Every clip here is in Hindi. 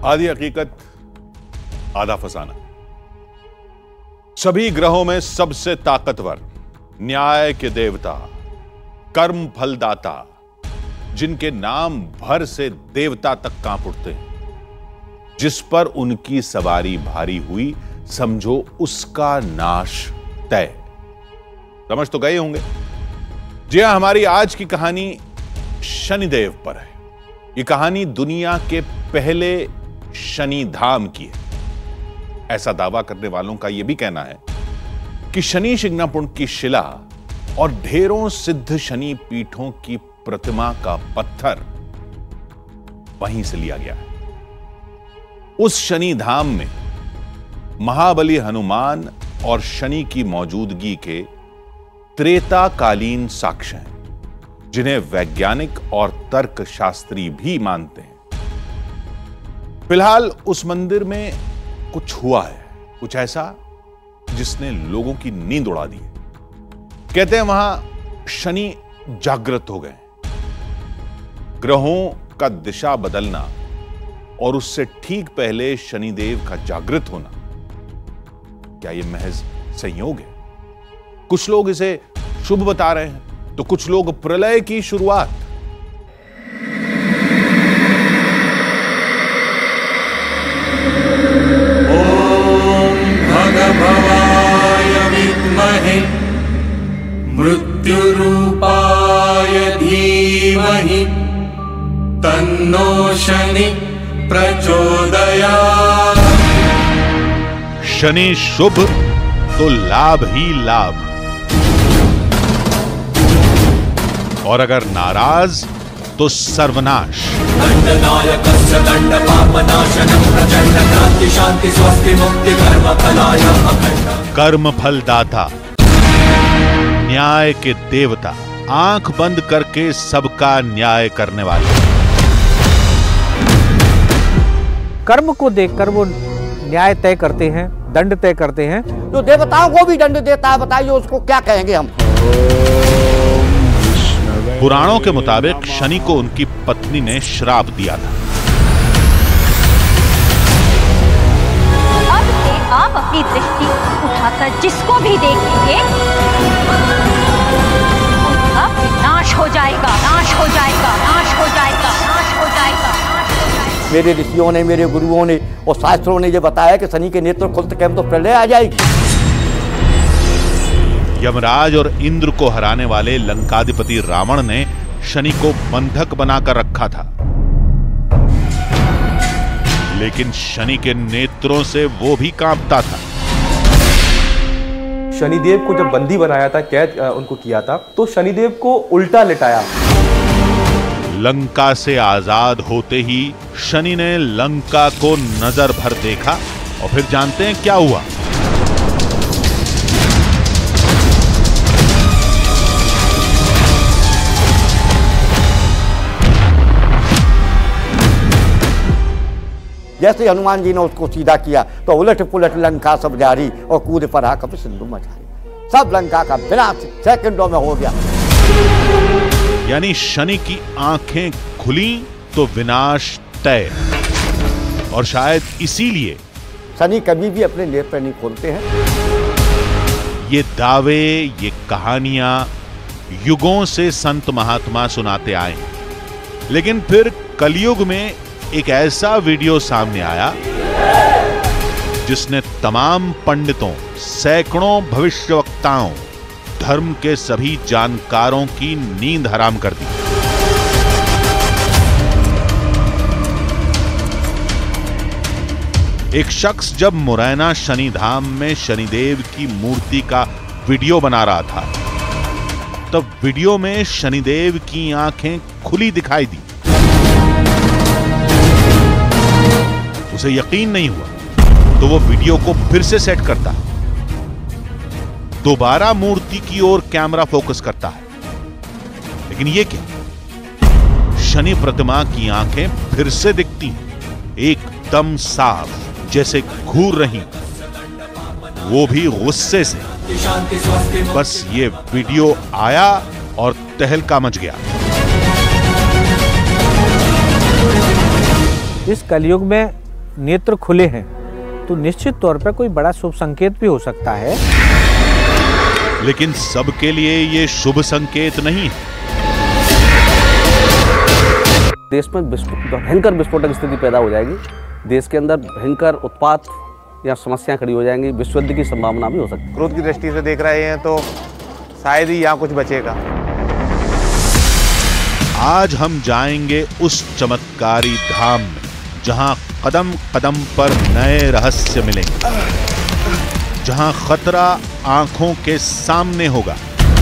आधी हकीकत आधा फसाना। सभी ग्रहों में सबसे ताकतवर, न्याय के देवता, कर्म फलदाता, जिनके नाम भर से देवता तक कांप उठते हैं, जिस पर उनकी सवारी भारी हुई, समझो उसका नाश तय। समझ तो गए होंगे। जी हां, हमारी आज की कहानी शनिदेव पर है। यह कहानी दुनिया के पहले शनि धाम की है। ऐसा दावा करने वालों का यह भी कहना है कि शनि शिंगणापुर की शिला और ढेरों सिद्ध शनि पीठों की प्रतिमा का पत्थर वहीं से लिया गया है। उस शनि धाम में महाबली हनुमान और शनि की मौजूदगी के त्रेताकालीन साक्ष्य हैं, जिन्हें वैज्ञानिक और तर्कशास्त्री भी मानते हैं। फिलहाल उस मंदिर में कुछ हुआ है, कुछ ऐसा जिसने लोगों की नींद उड़ा दी है। कहते हैं वहां शनि जागृत हो गए। ग्रहों का दिशा बदलना और उससे ठीक पहले शनिदेव का जागृत होना, क्या यह महज संयोग है? कुछ लोग इसे शुभ बता रहे हैं, तो कुछ लोग प्रलय की शुरुआत। ओम भगभवाय विद्महे मृत्युरूपाय धीमहि तन्नो शनि प्रचोदयात्। शनि शुभ तो लाभ ही लाभ, और अगर नाराज तो सर्वनाश। दंडनायकस्य दंडपापनाशनं प्रचंड क्रांति शांति स्वस्ति मुक्ति कर्म फलाय अखंड। कर्म फलदाता, न्याय के देवता, आंख बंद करके सबका न्याय करने वाले। कर्म को देखकर वो न्याय तय करते हैं, दंड तय करते हैं। जो देवताओं को भी दंड देता है, बताइए उसको क्या कहेंगे हम? पुराणों के मुताबिक शनि को उनकी पत्नी ने श्राप दिया था। अब से आप अपनी दृष्टि उठाकर जिसको भी देखेंगे उनका विनाश हो जाएगा, नाश हो जाएगा, नाश हो जाएगा, नाश हो जाएगा, नाश हो जाएगा। मेरे ऋषियों ने, मेरे गुरुओं ने और शास्त्रों ने ये बताया कि शनि के नेत्र खुलते कैम तो प्रलय आ जाएगी। यमराज और इंद्र को हराने वाले लंकाधिपति रावण ने शनि को बंधक बनाकर रखा था, लेकिन शनि के नेत्रों से वो भी कांपता था। शनिदेव को जब बंदी बनाया था, कैद उनको किया था, तो शनिदेव को उल्टा लिटाया। लंका से आजाद होते ही शनि ने लंका को नजर भर देखा, और फिर जानते हैं क्या हुआ? जैसे हनुमान जी ने उसको सीधा किया तो उलट पुलट लंका सब जारी और कूद पड़ा कभी सिंधु मचारी। सब लंका का विनाश सेकंडों में हो गया। यानी शनि की आंखें खुली तो विनाश तय, और शायद इसीलिए शनि कभी भी अपने नेत्र नहीं खोलते हैं। ये दावे, ये कहानियां युगों से संत महात्मा सुनाते आए हैं, लेकिन फिर कलयुग में एक ऐसा वीडियो सामने आया जिसने तमाम पंडितों, सैकड़ों भविष्यवक्ताओं, धर्म के सभी जानकारों की नींद हराम कर दी। एक शख्स जब मुरैना शनिधाम में शनिदेव की मूर्ति का वीडियो बना रहा था, तब वीडियो में शनिदेव की आंखें खुली दिखाई दी। उसे यकीन नहीं हुआ, तो वो वीडियो को फिर से सेट करता है, दोबारा मूर्ति की ओर कैमरा फोकस करता है, लेकिन ये क्या? शनि प्रतिमा की आंखें फिर से दिखती हैं, एकदम साफ, जैसे घूर रही, वो भी गुस्से से। बस ये वीडियो आया और तहलका मच गया। इस कलयुग में नेत्र खुले हैं तो निश्चित तौर पर कोई बड़ा शुभ संकेत भी हो सकता है। लेकिन सबके लिए ये शुभ संकेत नहीं है। देश में भयंकर विस्फोटक स्थिति पैदा हो जाएगी, देश के अंदर भयंकर उत्पात या समस्याएं खड़ी हो जाएंगी, विश्व युद्ध की संभावना भी हो सकती है। क्रोध की दृष्टि से देख रहे हैं तो शायद ही यहाँ कुछ बचेगा। आज हम जाएंगे उस चमत्कारी धाम में जहां कदम कदम पर नए रहस्य मिलेंगे, जहां खतरा आंखों के सामने होगा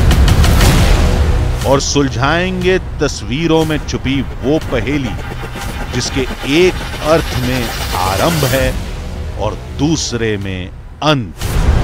और सुलझाएंगे तस्वीरों में छुपी वो पहेली जिसके एक अर्थ में आरंभ है और दूसरे में अंत।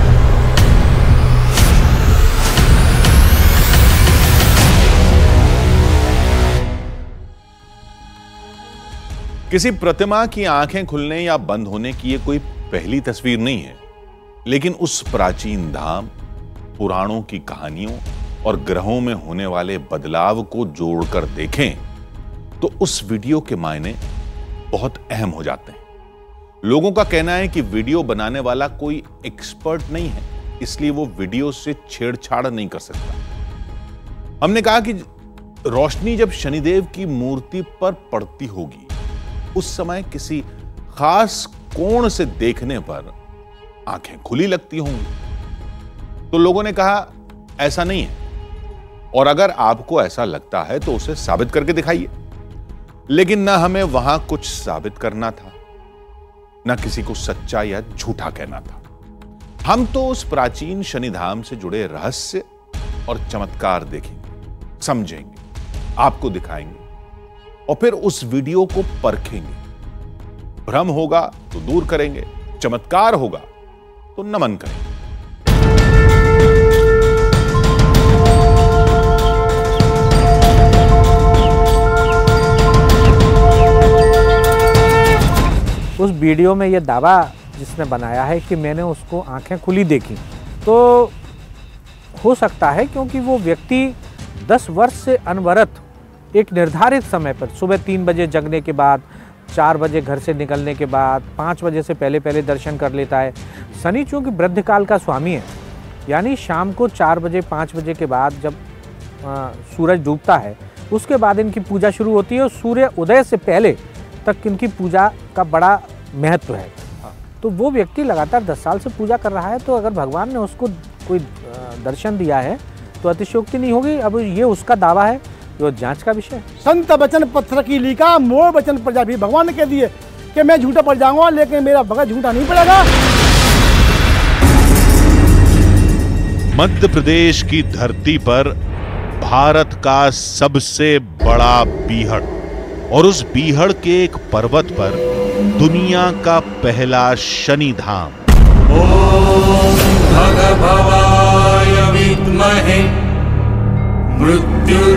किसी प्रतिमा की आंखें खुलने या बंद होने की ये कोई पहली तस्वीर नहीं है, लेकिन उस प्राचीन धाम, पुराणों की कहानियों और ग्रहों में होने वाले बदलाव को जोड़कर देखें तो उस वीडियो के मायने बहुत अहम हो जाते हैं। लोगों का कहना है कि वीडियो बनाने वाला कोई एक्सपर्ट नहीं है, इसलिए वो वीडियो से छेड़छाड़ नहीं कर सकता। हमने कहा कि रोशनी जब शनिदेव की मूर्ति पर पड़ती होगी उस समय किसी खास कोण से देखने पर आंखें खुली लगती होंगी। तो लोगों ने कहा ऐसा नहीं है, और अगर आपको ऐसा लगता है तो उसे साबित करके दिखाइए। लेकिन ना हमें वहां कुछ साबित करना था, ना किसी को सच्चा या झूठा कहना था। हम तो उस प्राचीन शनिधाम से जुड़े रहस्य और चमत्कार देखेंगे, समझेंगे, आपको दिखाएंगे और फिर उस वीडियो को परखेंगे। भ्रम होगा तो दूर करेंगे, चमत्कार होगा तो नमन करेंगे। उस वीडियो में यह दावा जिसने बनाया है कि मैंने उसको आंखें खुली देखी, तो हो सकता है क्योंकि वो व्यक्ति 10 वर्ष से अनवरत एक निर्धारित समय पर सुबह 3 बजे जगने के बाद, 4 बजे घर से निकलने के बाद, 5 बजे से पहले दर्शन कर लेता है। शनि चूँकि वृद्धकाल का स्वामी है, यानी शाम को 4 बजे 5 बजे के बाद जब सूरज डूबता है उसके बाद इनकी पूजा शुरू होती है और सूर्य उदय से पहले तक इनकी पूजा का बड़ा महत्व है। तो वो व्यक्ति लगातार 10 साल से पूजा कर रहा है, तो अगर भगवान ने उसको कोई दर्शन दिया है तो अतिशयोक्ति नहीं होगी। अब ये उसका दावा है जो जांच का विषय है। संत वचन पत्थर की लिखा, मोर वचन प्रजा भी। भगवान ने कह दिए कि मैं झूठा पड़ जाऊंगा लेकिन मेरा भगत झूठा नहीं पड़ेगा। मध्य प्रदेश की धरती पर भारत का सबसे बड़ा बीहड़, और उस बीहड़ के एक पर्वत पर दुनिया का पहला शनि धाम। ओम भगभवाय विद्महे मृत्युरूपाय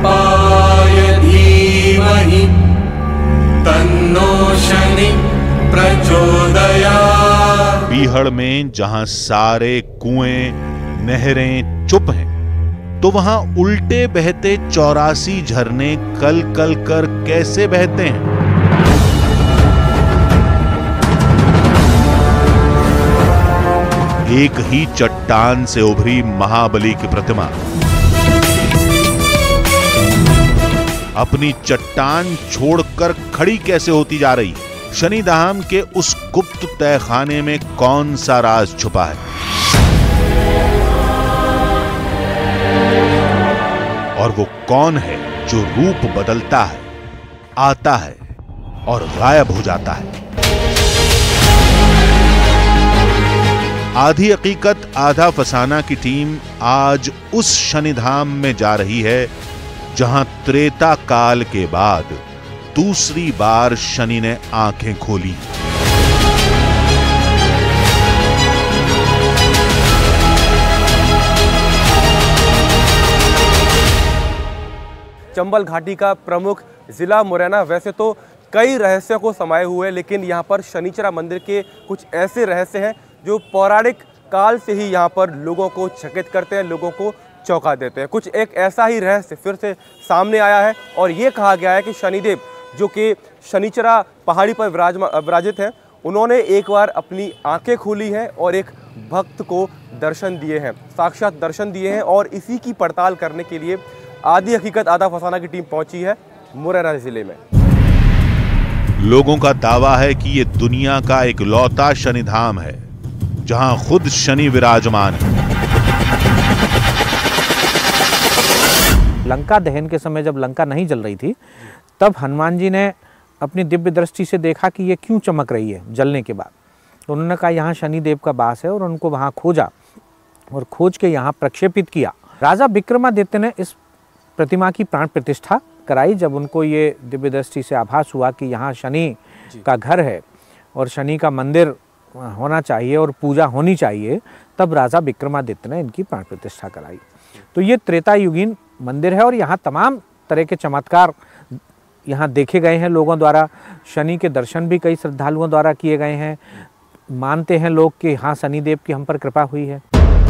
धीमहि तन्नो शनि प्रचोदयात्। बीहड़ में जहां सारे कुएं नहरें चुप हैं, तो वहां उल्टे बहते 84 झरने कल कल कर कैसे बहते हैं? एक ही चट्टान से उभरी महाबली की प्रतिमा अपनी चट्टान छोड़कर खड़ी कैसे होती जा रही है? शनिधाम के उस गुप्त तहखाने में कौन सा राज छुपा है? और वो कौन है जो रूप बदलता है, आता है और गायब हो जाता है? आधी हकीकत आधा फसाना की टीम आज उस शनिधाम में जा रही है जहां त्रेता काल के बाद दूसरी बार शनि ने आंखें खोली। चंबल घाटी का प्रमुख जिला मुरैना वैसे तो कई रहस्यों को समाये हुए, लेकिन यहाँ पर शनिचरा मंदिर के कुछ ऐसे रहस्य हैं जो पौराणिक काल से ही यहाँ पर लोगों को चकित करते हैं, लोगों को चौंका देते हैं। कुछ एक ऐसा ही रहस्य फिर से सामने आया है और ये कहा गया है कि शनिदेव जो कि शनिचरा पहाड़ी पर विराजित हैं, उन्होंने एक बार अपनी आंखें खोली हैं और एक भक्त को दर्शन दिए हैं, साक्षात दर्शन दिए हैं। और इसी की पड़ताल करने के लिए आदि हकीकत आधा फसाना की टीम पहुंची है मुरैना जिले में। लोगों का दावा है कि ये दुनिया का इकलौता शनिधाम है जहां खुद शनि विराजमान है। लंका दहन के समय जब लंका नहीं जल रही थी, तब हनुमान जी ने अपनी दिव्य दृष्टि से देखा कि ये क्यों चमक रही है जलने के बाद। तो उन्होंने कहा यहाँ शनिदेव का वास है, और उनको वहाँ खोजा और खोज के यहाँ प्रक्षेपित किया। राजा विक्रमादित्य ने इस प्रतिमा की प्राण प्रतिष्ठा कराई। जब उनको ये दिव्य दृष्टि से आभास हुआ कि यहाँ शनि का घर है और शनि का मंदिर होना चाहिए और पूजा होनी चाहिए, तब राजा विक्रमादित्य ने इनकी प्राण प्रतिष्ठा कराई। तो ये त्रेता युगीन मंदिर है और यहाँ तमाम तरह के चमत्कार यहाँ देखे गए हैं लोगों द्वारा। शनि के दर्शन भी कई श्रद्धालुओं द्वारा किए गए हैं। मानते हैं लोग कि हाँ, शनिदेव की हम पर कृपा हुई है।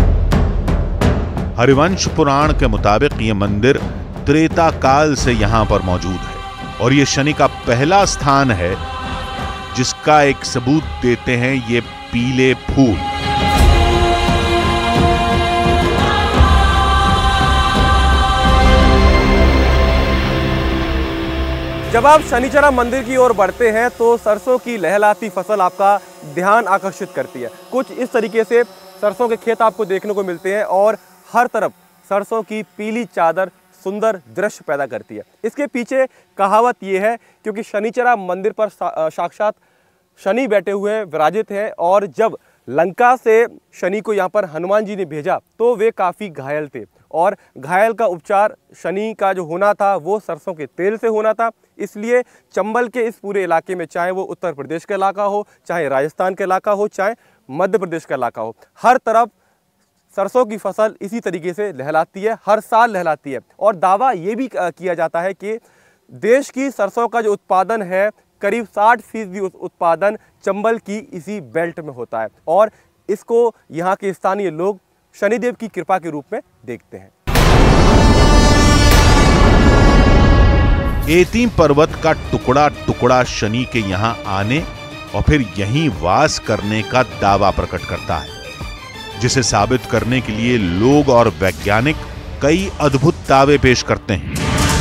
हरिवंश पुराण के मुताबिक ये मंदिर त्रेता काल से यहाँ पर मौजूद है और ये शनि का पहला स्थान है जिसका एक सबूत देते हैं ये पीले फूल। जब आप शनिचरा मंदिर की ओर बढ़ते हैं तो सरसों की लहलाती फसल आपका ध्यान आकर्षित करती है। कुछ इस तरीके से सरसों के खेत आपको देखने को मिलते हैं और हर तरफ सरसों की पीली चादर सुंदर दृश्य पैदा करती है। इसके पीछे कहावत ये है क्योंकि शनिचरा मंदिर पर साक्षात शनि बैठे हुए विराजित हैं और जब लंका से शनि को यहाँ पर हनुमान जी ने भेजा तो वे काफ़ी घायल थे और घायल का उपचार शनि का जो होना था वो सरसों के तेल से होना था। इसलिए चंबल के इस पूरे इलाके में, चाहे वो उत्तर प्रदेश का इलाका हो, चाहे राजस्थान का इलाका हो, चाहे मध्य प्रदेश का इलाका हो, हर तरफ सरसों की फसल इसी तरीके से लहलाती है, हर साल लहलाती है। और दावा ये भी किया जाता है कि देश की सरसों का जो उत्पादन है करीब 60% उत्पादन चंबल की इसी बेल्ट में होता है और इसको यहाँ के स्थानीय लोग शनिदेव की कृपा के रूप में देखते हैं। एती पर्वत का टुकड़ा टुकड़ा शनि के यहाँ आने और फिर यहीं वास करने का दावा प्रकट करता है, जिसे साबित करने के लिए लोग और वैज्ञानिक कई अद्भुत दावे पेश करते हैं।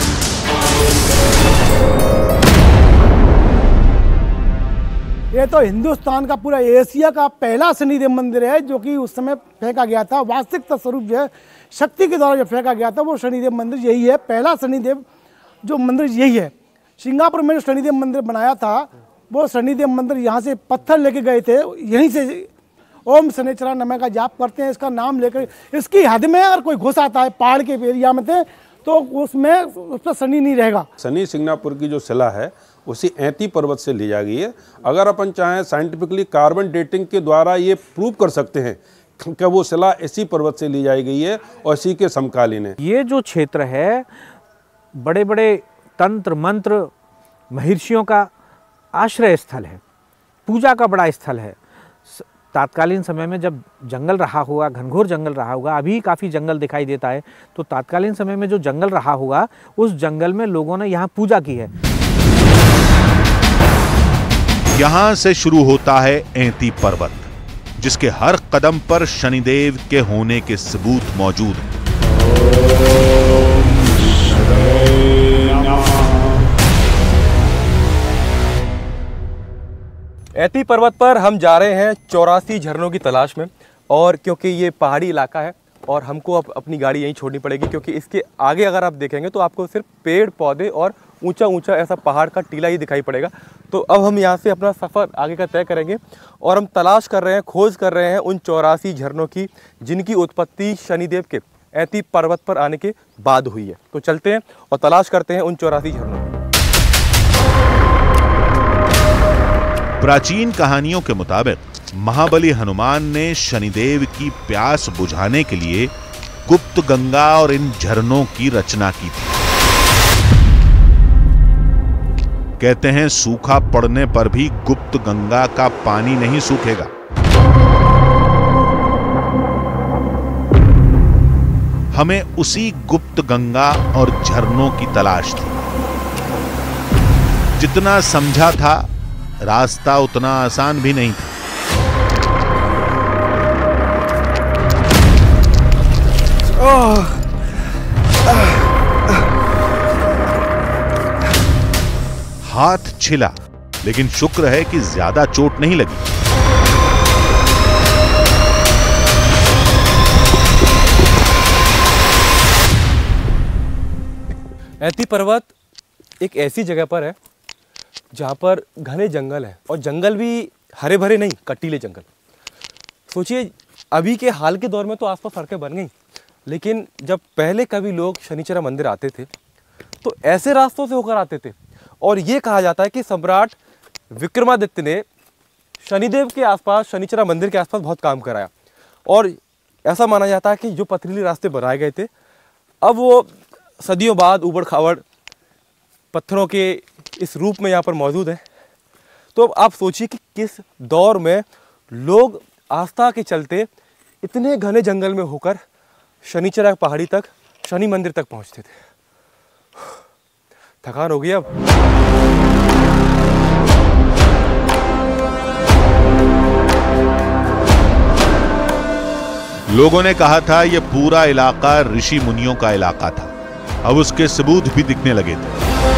ये तो हिंदुस्तान का पूरा एशिया का पहला शनिदेव मंदिर है जो कि उस समय फेंका गया था। वास्तविक स्वरूप जो है शक्ति के द्वारा जो फेंका गया था वो शनिदेव मंदिर यही है। पहला शनिदेव जो मंदिर यही है। सिंगापुर में जो शनिदेव मंदिर बनाया था वो शनिदेव मंदिर यहाँ से पत्थर लेके गए थे, यहीं से ओम शनिचरा नमः का जाप करते हैं, इसका नाम लेकर। इसकी हद में अगर कोई घुस आता है पहाड़ के एरिया में तो उसमें उस पर शनि नहीं रहेगा। शनि सिंगापुर की जो शिला है उसी एती पर्वत से ली जा गई है। अगर अपन चाहें साइंटिफिकली कार्बन डेटिंग के द्वारा ये प्रूव कर सकते हैं कि वो शिला इसी पर्वत से ली जाई गई है और इसी के समकालीन है। ये जो क्षेत्र है बड़े बड़े तंत्र मंत्र महर्षियों का आश्रय स्थल है, पूजा का बड़ा स्थल है। तात्कालीन समय में जब जंगल रहा होगा, घनघोर जंगल रहा होगा, अभी काफ़ी जंगल दिखाई देता है, तो तात्कालीन समय में जो जंगल रहा होगा उस जंगल में लोगों ने यहाँ पूजा की है। यहां से शुरू होता है एती पर्वत, जिसके हर कदम पर शनिदेव के होने के सबूत मौजूद हैं। एती पर्वत पर हम जा रहे हैं 84 झरनों की तलाश में और क्योंकि ये पहाड़ी इलाका है और हमको अब अपनी गाड़ी यहीं छोड़नी पड़ेगी क्योंकि इसके आगे अगर आप देखेंगे तो आपको सिर्फ पेड़ पौधे और ऊंचा ऊंचा ऐसा पहाड़ का टीला ही दिखाई पड़ेगा। तो अब हम यहाँ से अपना सफ़र आगे का तय करेंगे और हम तलाश कर रहे हैं, खोज कर रहे हैं उन 84 झरनों की जिनकी उत्पत्ति शनिदेव के एती पर्वत पर आने के बाद हुई है। तो चलते हैं और तलाश करते हैं उन 84 झरनों की। प्राचीन कहानियों के मुताबिक महाबली हनुमान ने शनिदेव की प्यास बुझाने के लिए गुप्त गंगा और इन झरनों की रचना की थी। कहते हैं सूखा पड़ने पर भी गुप्त गंगा का पानी नहीं सूखेगा। हमें उसी गुप्त गंगा और झरनों की तलाश थी। जितना समझा था रास्ता उतना आसान भी नहीं था। हाथ छिला, लेकिन शुक्र है कि ज्यादा चोट नहीं लगी। ऐती पर्वत एक ऐसी जगह पर है जहाँ पर घने जंगल है, और जंगल भी हरे भरे नहीं, कटीले जंगल। सोचिए अभी के हाल के दौर में तो आसपास सड़कें बन गई, लेकिन जब पहले कभी लोग शनिचरा मंदिर आते थे तो ऐसे रास्तों से होकर आते थे। और ये कहा जाता है कि सम्राट विक्रमादित्य ने शनिदेव के आसपास, शनिचरा मंदिर के आसपास बहुत काम कराया, और ऐसा माना जाता है कि जो पथरीले रास्ते बनाए गए थे अब वो सदियों बाद ऊबड़ खाबड़ पत्थरों के इस रूप में यहाँ पर मौजूद है। तो अब आप सोचिए कि किस दौर में लोग आस्था के चलते इतने घने जंगल में होकर शनिचरा पहाड़ी तक, शनि मंदिर तक पहुँचते थे। थकान हो गई अब। लोगों ने कहा था यह पूरा इलाका ऋषि मुनियों का इलाका था। अब उसके सबूत भी दिखने लगे थे।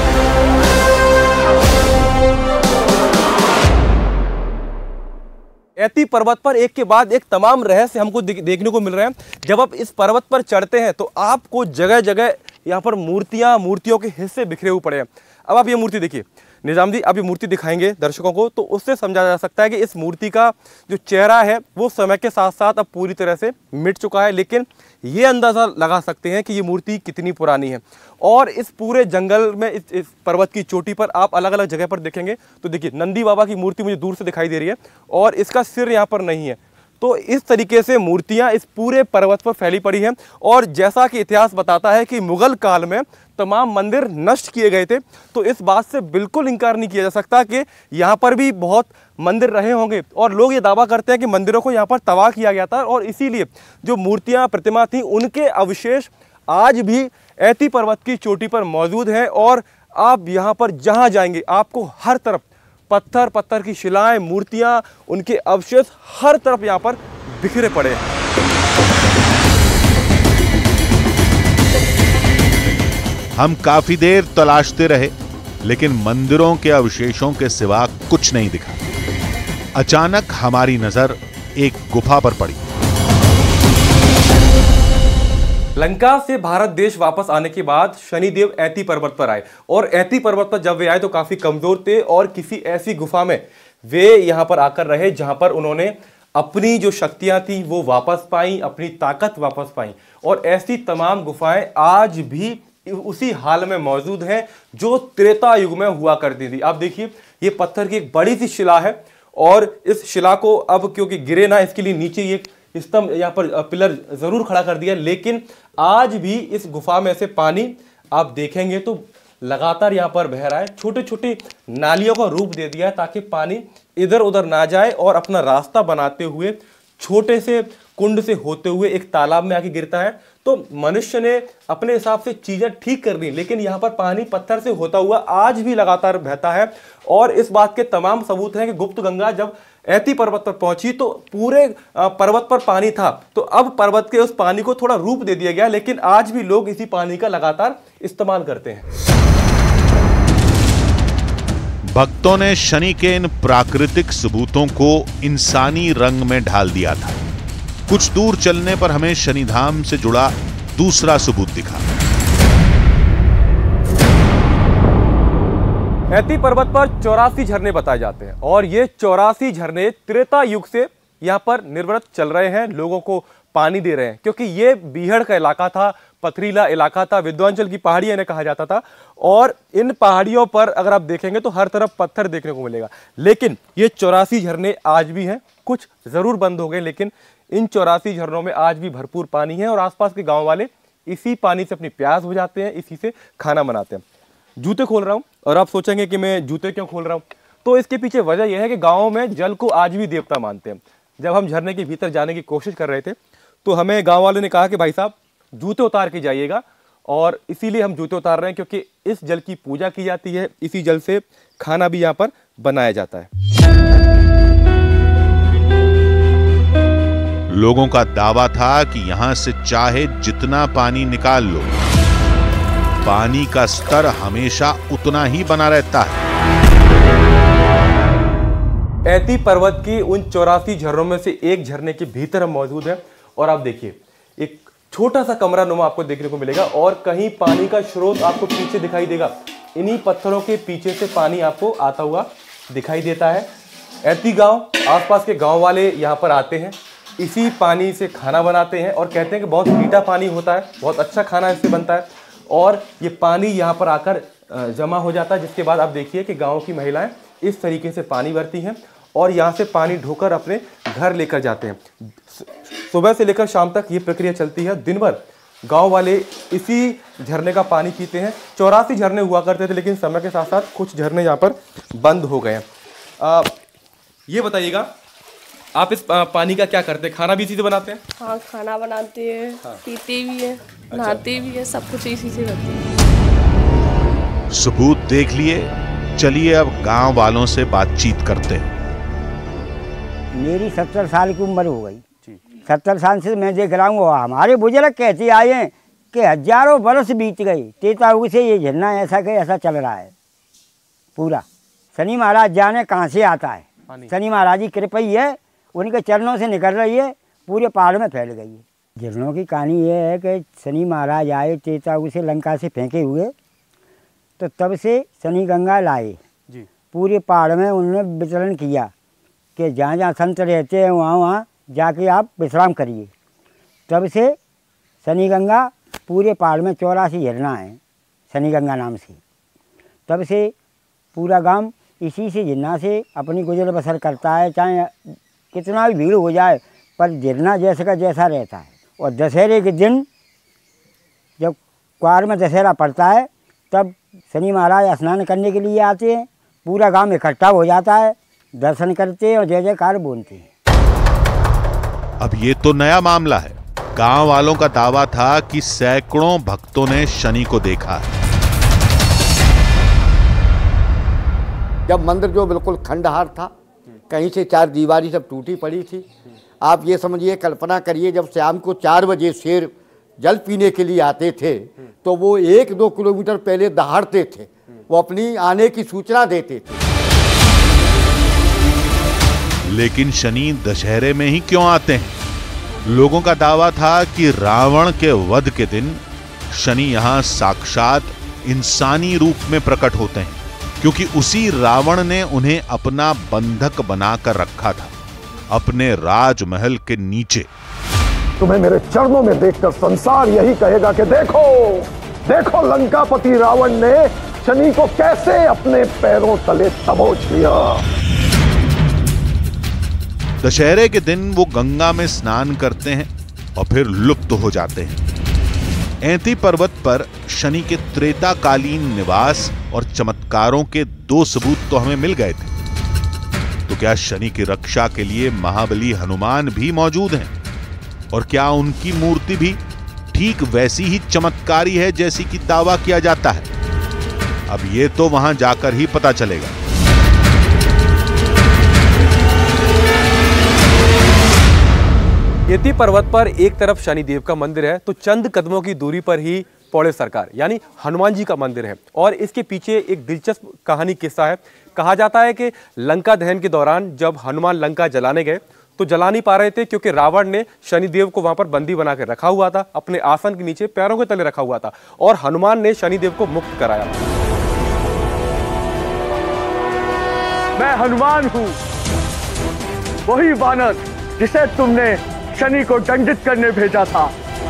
ऐती पर्वत पर एक के बाद एक तमाम रहस्य हमको देखने को मिल रहे हैं। जब आप इस पर्वत पर चढ़ते हैं तो आपको जगह जगह यहाँ पर मूर्तियों के हिस्से बिखरे हुए पड़े हैं। अब आप ये मूर्ति देखिए, निजाम जी आप ये मूर्ति दिखाएंगे दर्शकों को, तो उससे समझा जा सकता है कि इस मूर्ति का जो चेहरा है वो समय के साथ साथ अब पूरी तरह से मिट चुका है, लेकिन ये अंदाज़ा लगा सकते हैं कि ये मूर्ति कितनी पुरानी है। और इस पूरे जंगल में इस पर्वत की चोटी पर आप अलग अलग जगह पर देखेंगे तो देखिए नंदी बाबा की मूर्ति मुझे दूर से दिखाई दे रही है, और इसका सिर यहाँ पर नहीं है। तो इस तरीके से मूर्तियां इस पूरे पर्वत पर फैली पड़ी हैं। और जैसा कि इतिहास बताता है कि मुगल काल में तमाम मंदिर नष्ट किए गए थे, तो इस बात से बिल्कुल इनकार नहीं किया जा सकता कि यहाँ पर भी बहुत मंदिर रहे होंगे। और लोग ये दावा करते हैं कि मंदिरों को यहाँ पर तबाह किया गया था, और इसीलिए जो मूर्तियाँ, प्रतिमा थी, उनके अवशेष आज भी ऐती पर्वत की चोटी पर मौजूद हैं। और आप यहाँ पर जहाँ जाएंगे आपको हर तरफ पत्थर की शिलाएं, मूर्तियां, उनके अवशेष हर तरफ यहाँ पर बिखरे पड़े हैं। हम काफी देर तलाशते रहे, लेकिन मंदिरों के अवशेषों के सिवा कुछ नहीं दिखा। अचानक हमारी नजर एक गुफा पर पड़ी। लंका से भारत देश वापस आने के बाद शनिदेव ऐती पर्वत पर आए, और ऐती पर्वत पर जब वे आए तो काफी कमजोर थे, और किसी ऐसी गुफा में वे यहां पर आकर रहे जहां पर उन्होंने अपनी जो शक्तियां थी वो वापस पाई, अपनी ताकत वापस पाई। और ऐसी तमाम गुफाएं आज भी उसी हाल में मौजूद हैं जो त्रेता युग में हुआ करती थी। आप देखिए ये पत्थर की एक बड़ी सी शिला है, और इस शिला को अब क्योंकि गिरे ना इसके लिए नीचे ये स्तंभ यहाँ पर पिलर जरूर खड़ा कर दिया, लेकिन आज भी इस गुफा में से पानी आप देखेंगे तो लगातार यहाँ पर बह रहा है। छोटे छोटे नालियों का रूप दे दिया है ताकि पानी इधर उधर ना जाए, और अपना रास्ता बनाते हुए छोटे से कुंड से होते हुए एक तालाब में आके गिरता है। तो मनुष्य ने अपने हिसाब से चीजें ठीक कर ली, लेकिन यहाँ पर पानी पत्थर से होता हुआ आज भी लगातार बहता है। और इस बात के तमाम सबूत हैं कि गुप्त गंगा जब ऐती पर्वत पर पहुंची तो पूरे पर्वत पर पानी था, तो अब पर्वत के उस पानी को थोड़ा रूप दे दिया गया, लेकिन आज भी लोग इसी पानी का लगातार इस्तेमाल करते हैं। भक्तों ने शनि के इन प्राकृतिक सबूतों को इंसानी रंग में ढाल दिया था। कुछ दूर चलने पर हमें शनिधाम से जुड़ा दूसरा सबूत दिखा। ऐती पर्वत पर 84 झरने बताए जाते हैं, और ये 84 झरने त्रेता युग से यहाँ पर निर्वृत चल रहे हैं, लोगों को पानी दे रहे हैं, क्योंकि ये बीहड़ का इलाका था, पथरीला इलाका था, विंध्याचल की पहाड़ियां इन्हें कहा जाता था। और इन पहाड़ियों पर अगर आप देखेंगे तो हर तरफ पत्थर देखने को मिलेगा, लेकिन ये 84 झरने आज भी हैं। कुछ जरूर बंद हो गए, लेकिन इन 84 झरनों में आज भी भरपूर पानी है, और आसपास के गांव वाले इसी पानी से अपनी प्यास बुझाते हैं, इसी से खाना बनाते हैं। जूते खोल रहा हूं, और आप सोचेंगे कि मैं जूते क्यों खोल रहा हूं, तो इसके पीछे वजह यह है कि गाँव में जल को आज भी देवता मानते हैं। जब हम झरने के भीतर जाने की कोशिश कर रहे थे तो हमें गाँव वालों ने कहा कि भाई साहब जूते उतार के जाइएगा, और इसीलिए हम जूते उतार रहे हैं, क्योंकि इस जल की पूजा की जाती है, इसी जल से खाना भी यहाँ पर बनाया जाता है। लोगों का दावा था कि यहां से चाहे जितना पानी निकाल लो, पानी का स्तर हमेशा उतना ही बना रहता है। ऐती पर्वत की उन 84 झरनों में से एक झरने के भीतर हम मौजूद हैं और आप देखिए एक छोटा सा कमरा नुमा आपको देखने को मिलेगा और कहीं पानी का स्रोत आपको पीछे दिखाई देगा। इन्हीं पत्थरों के पीछे से पानी आपको आता हुआ दिखाई देता है। ऐती गांव, आसपास के गांव वाले यहाँ पर आते हैं, इसी पानी से खाना बनाते हैं और कहते हैं कि बहुत मीठा पानी होता है, बहुत अच्छा खाना इससे बनता है और ये पानी यहाँ पर आकर जमा हो जाता है। जिसके बाद आप देखिए कि गाँव की महिलाएं इस तरीके से पानी भरती हैं और यहाँ से पानी ढोकर अपने घर लेकर जाते हैं। सुबह से लेकर शाम तक ये प्रक्रिया चलती है। दिन भर गांव वाले इसी झरने का पानी पीते हैं। 84 झरने हुआ करते थे, लेकिन समय के साथ साथ कुछ झरने यहाँ पर बंद हो गए हैं। ये बताइएगा, आप इस पानी का क्या करते हैं? खाना भी इसी से बनाते हैं? हाँ, खाना बनाते हैं, पीते भी हैं, नहाते भी हैं, सब कुछ इसी से करते हैं। सबूत देख लिए, चलिए अब गांव वालों से बातचीत करते हैं। मेरी 70 साल की उम्र हो गई। 70 साल से मैं देख रहा हूँ। हमारे बुजुर्ग कहते आए हैं कि हजारों बरस बीत गए, तेताऊ से ये झरना ऐसा के ऐसा चल रहा है पूरा। शनि महाराज जाने कहाँ से आता है, शनि महाराज की कृपा ही है, उनके चरणों से निकल रही है, पूरे पहाड़ में फैल गई है। झरनों की कहानी ये है कि शनि महाराज आए तेताऊ से लंका से फेंके हुए, तो तब से शनि गंगा लाए, पूरे पहाड़ में उन्होंने विचरण किया कि जहाँ जहाँ संत रहते हैं वहाँ वहाँ जाके आप विश्राम करिए। तब से शनि गंगा पूरे पहाड़ में 84 झरना है शनि गंगा नाम से। तब से पूरा गांव इसी से झरना से अपनी गुजर बसर करता है, चाहे कितना भी भीड़ हो जाए, पर झरना जैसे का जैसा रहता है। और दशहरे के दिन जब क्वार में दशहरा पड़ता है, तब शनि महाराज स्नान करने के लिए आते हैं, पूरा गांव इकट्ठा हो जाता है, दर्शन करते हैं और जय जयकार बोलते हैं। अब ये तो नया मामला है। गांव वालों का दावा था कि सैकड़ों भक्तों ने शनि को देखा है। जब मंदिर जो बिल्कुल खंडहार था, कहीं से 4 दीवारी सब टूटी पड़ी थी। आप ये समझिए, कल्पना करिए, जब शाम को 4 बजे शेर जल पीने के लिए आते थे तो वो 1-2 किलोमीटर पहले दहाड़ते थे, वो अपनी आने की सूचना देते थे। लेकिन शनि दशहरे में ही क्यों आते हैं? लोगों का दावा था कि रावण के वध के दिन शनि यहां साक्षात इंसानी रूप में प्रकट होते हैं, क्योंकि उसी रावण ने उन्हें अपना बंधक बनाकर रखा था अपने राजमहल के नीचे। तुम्हें मेरे चरणों में देखकर संसार यही कहेगा कि देखो देखो लंकापति रावण ने शनि को कैसे अपने पैरों तले दबोच लिया। दशहरे के दिन वो गंगा में स्नान करते हैं और फिर लुप्त हो जाते हैं। ऐती पर्वत पर शनि के त्रेताकालीन निवास और चमत्कारों के 2 सबूत तो हमें मिल गए थे। तो क्या शनि की रक्षा के लिए महाबली हनुमान भी मौजूद हैं? और क्या उनकी मूर्ति भी ठीक वैसी ही चमत्कारी है जैसी कि दावा किया जाता है? अब ये तो वहां जाकर ही पता चलेगा। ऐती पर्वत पर एक तरफ शनिदेव का मंदिर है, तो चंद कदमों की दूरी पर ही पौड़े सरकार यानी हनुमान जी का मंदिर है। और इसके पीछे एक दिलचस्प कहानी किस्सा है। कहा जाता है कि लंका दहन के दौरान जब हनुमान लंका जलाने गए तो जला नहीं पा रहे थे, क्योंकि रावण ने शनिदेव को वहां पर बंदी बना के रखा हुआ था, अपने आसन के नीचे पैरों के तले रखा हुआ था, और हनुमान ने शनिदेव को मुक्त कराया। मैं हनुमान हूं, वही वानर जिसे तुमने शनि को दंडित करने भेजा था,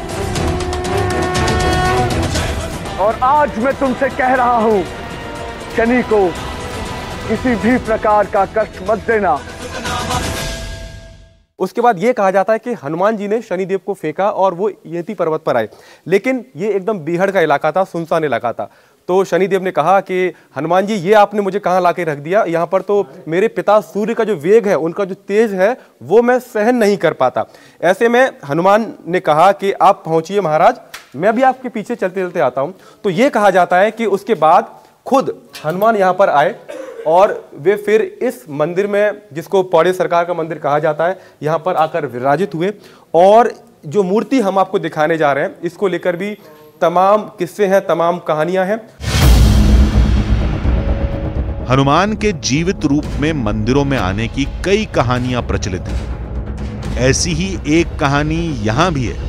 और आज मैं तुमसे कह रहा हूं, शनि को किसी भी प्रकार का कष्ट मत देना। उसके बाद यह कहा जाता है कि हनुमान जी ने शनिदेव को फेंका और वो ऐती पर्वत पर आए, लेकिन ये एकदम बीहड़ का इलाका था, सुनसान इलाका था। तो शनिदेव ने कहा कि हनुमान जी, ये आपने मुझे कहाँ लाके रख दिया? यहाँ पर तो मेरे पिता सूर्य का जो वेग है, उनका जो तेज है, वो मैं सहन नहीं कर पाता। ऐसे में हनुमान ने कहा कि आप पहुंचिए महाराज, मैं भी आपके पीछे चलते चलते आता हूं। तो ये कहा जाता है कि उसके बाद खुद हनुमान यहाँ पर आए और वे फिर इस मंदिर में, जिसको पौड़े सरकार का मंदिर कहा जाता है, यहाँ पर आकर विराजित हुए। और जो मूर्ति हम आपको दिखाने जा रहे हैं, इसको लेकर भी तमाम किस्से हैं, तमाम कहानियां हैं। हनुमान के जीवित रूप में मंदिरों में आने की कई कहानियां प्रचलित हैं। ऐसी ही एक कहानी यहां भी है।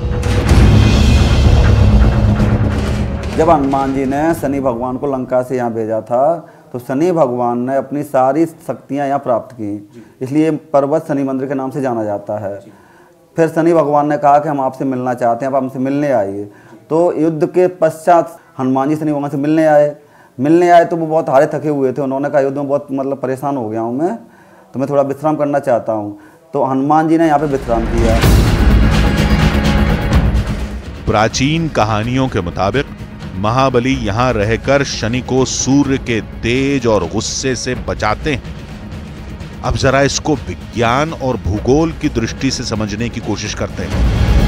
जब हनुमान जी ने शनि भगवान को लंका से यहाँ भेजा था, तो शनि भगवान ने अपनी सारी शक्तियाँ यहाँ प्राप्त की, इसलिए पर्वत शनि मंदिर के नाम से जाना जाता है। फिर शनि भगवान ने कहा कि हम आपसे मिलना चाहते हैं, आप हमसे मिलने आइए। तो युद्ध के पश्चात हनुमान जी शनि भगवान से मिलने आए तो वो बहुत हारे थके हुए थे। उन्होंने कहा युद्ध में बहुत मतलब परेशान हो गया हूँ मैं, तो मैं थोड़ा विश्राम करना चाहता हूँ। तो हनुमान जी ने यहाँ पे विश्राम किया। प्राचीन कहानियों के मुताबिक महाबली यहां रहकर शनि को सूर्य के तेज और गुस्से से बचाते हैं। अब जरा इसको विज्ञान और भूगोल की दृष्टि से समझने की कोशिश करते हैं।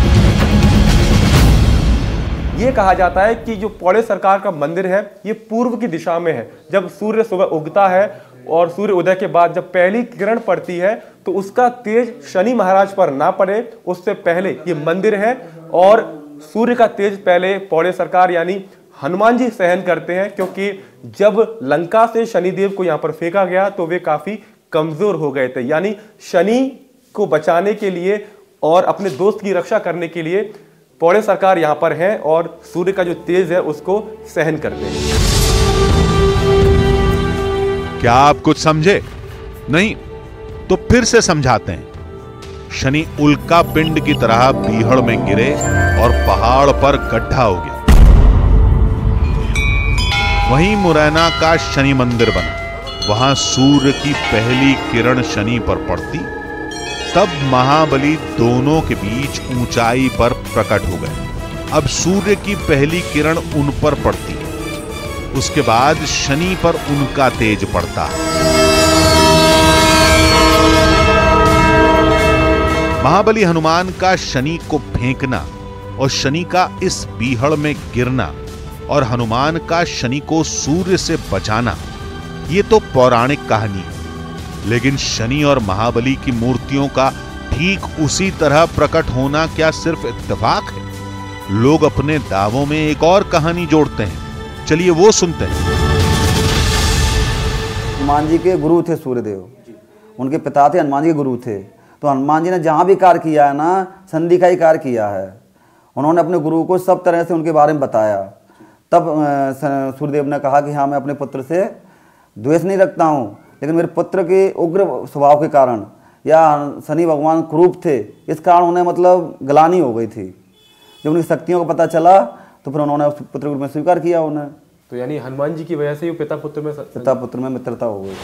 ये कहा जाता है कि जो पौड़े सरकार का मंदिर है, ये पूर्व की दिशा में है। जब सूर्य सुबह उगता है और सूर्य उदय के बाद जब पहली किरण पड़ती है, तो उसका तेज शनि महाराज पर ना पड़े, उससे पहले ये मंदिर है। और सूर्य का तेज पहले पौड़े सरकार यानी हनुमान जी सहन करते हैं, क्योंकि जब लंका से शनिदेव को यहाँ पर फेंका गया तो वे काफी कमजोर हो गए थे। यानी शनि को बचाने के लिए और अपने दोस्त की रक्षा करने के लिए पौड़े सरकार यहाँ पर हैं और सूर्य का जो तेज है उसको सहन करते हैं। क्या आप कुछ समझे? नहीं तो फिर से समझाते हैं। शनि उल्का पिंड की तरह बीहड़ में गिरे और पहाड़ पर गड्ढा हो गया। वहीं मुरैना का शनि मंदिर बना। वहां सूर्य की पहली किरण शनि पर पड़ती, तब महाबली दोनों के बीच ऊंचाई पर प्रकट हो गए। अब सूर्य की पहली किरण उन पर पड़ती, उसके बाद शनि पर उनका तेज पड़ता। महाबली हनुमान का शनि को फेंकना और शनि का इस बीहड़ में गिरना और हनुमान का शनि को सूर्य से बचाना, ये तो पौराणिक कहानी है। लेकिन शनि और महाबली की मूर्तियों का ठीक उसी तरह प्रकट होना क्या सिर्फ इत्तेफाक है? लोग अपने दावों में एक और कहानी जोड़ते हैं। चलिए वो सुनते हैं। हनुमान जी के गुरु थे सूर्यदेव, उनके पिता थे हनुमान जी के गुरु थे। तो हनुमान जी ने जहाँ भी कार्य किया है ना, संधि का ही कार्य किया है। उन्होंने अपने गुरु को सब तरह से उनके बारे में बताया। तब सूर्यदेव ने कहा कि हाँ, मैं अपने पुत्र से द्वेष नहीं रखता हूँ, लेकिन मेरे पुत्र के उग्र स्वभाव के कारण या शनि भगवान क्रूप थे, इस कारण उन्हें मतलब ग्लानि हो गई थी। जब उनकी शक्तियों का पता चला तो फिर उन्होंने उस पुत्र रूप में स्वीकार किया उन्हें। तो यानी हनुमान जी की वजह से पिता पुत्र में मित्रता हो गई।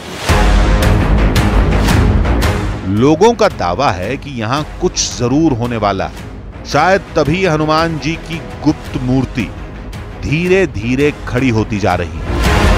लोगों का दावा है कि यहां कुछ जरूर होने वाला है। शायद तभी हनुमान जी की गुप्त मूर्ति धीरे धीरे खड़ी होती जा रही है।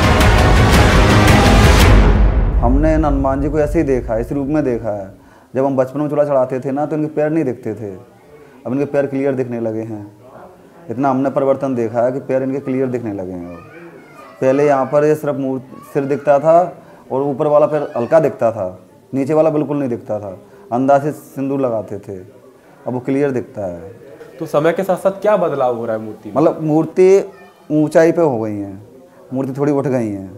हमने इन हनुमान जी को ऐसे ही देखा, इस रूप में देखा है। जब हम बचपन में चूल्हा चढ़ाते थे ना, तो इनके पैर नहीं दिखते थे। अब इनके पैर क्लियर दिखने लगे हैं। इतना हमने परिवर्तन देखा है कि पैर इनके क्लियर दिखने लगे हैं। पहले यहाँ पर सिर्फ सिर दिखता था और ऊपर वाला पैर हल्का दिखता था, नीचे वाला बिल्कुल नहीं दिखता था। अंदाज से सिंदूर लगाते थे, अब वो क्लियर दिखता है। तो समय के साथ साथ क्या बदलाव हो रहा है मूर्ति में? मतलब मूर्ति ऊंचाई पे हो गई है, मूर्ति थोड़ी उठ गई है।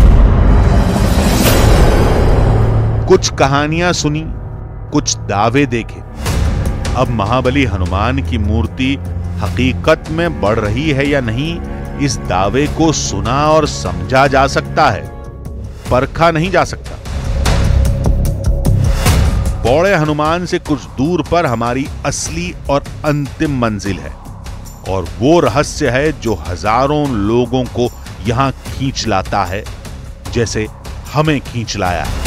कुछ कहानियां सुनी, कुछ दावे देखे। अब महाबली हनुमान की मूर्ति हकीकत में बढ़ रही है या नहीं, इस दावे को सुना और समझा जा सकता है, परखा नहीं जा सकता। पौड़े हनुमान से कुछ दूर पर हमारी असली और अंतिम मंजिल है, और वो रहस्य है जो हजारों लोगों को यहां खींच लाता है, जैसे हमें खींच लाया है।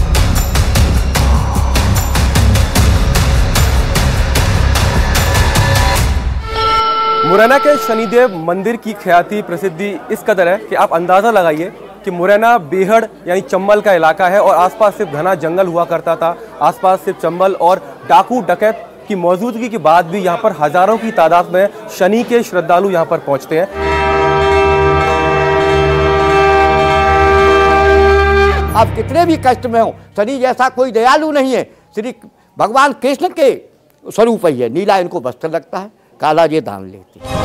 मुरैना के शनिदेव मंदिर की ख्याति प्रसिद्धि इस कदर है कि आप अंदाज़ा लगाइए कि मुरैना बेहड़ यानी चंबल का इलाका है और आसपास सिर्फ घना जंगल हुआ करता था। आसपास सिर्फ चंबल और डाकू डकैत की मौजूदगी के बाद भी यहाँ पर हजारों की तादाद में शनि के श्रद्धालु यहाँ पर पहुँचते हैं। आप कितने भी कष्ट में हो, शनि जैसा कोई दयालु नहीं है। श्री भगवान कृष्ण के स्वरूप ही है। नीला इनको वस्त्र लगता है, काला ये दान लेते हैं।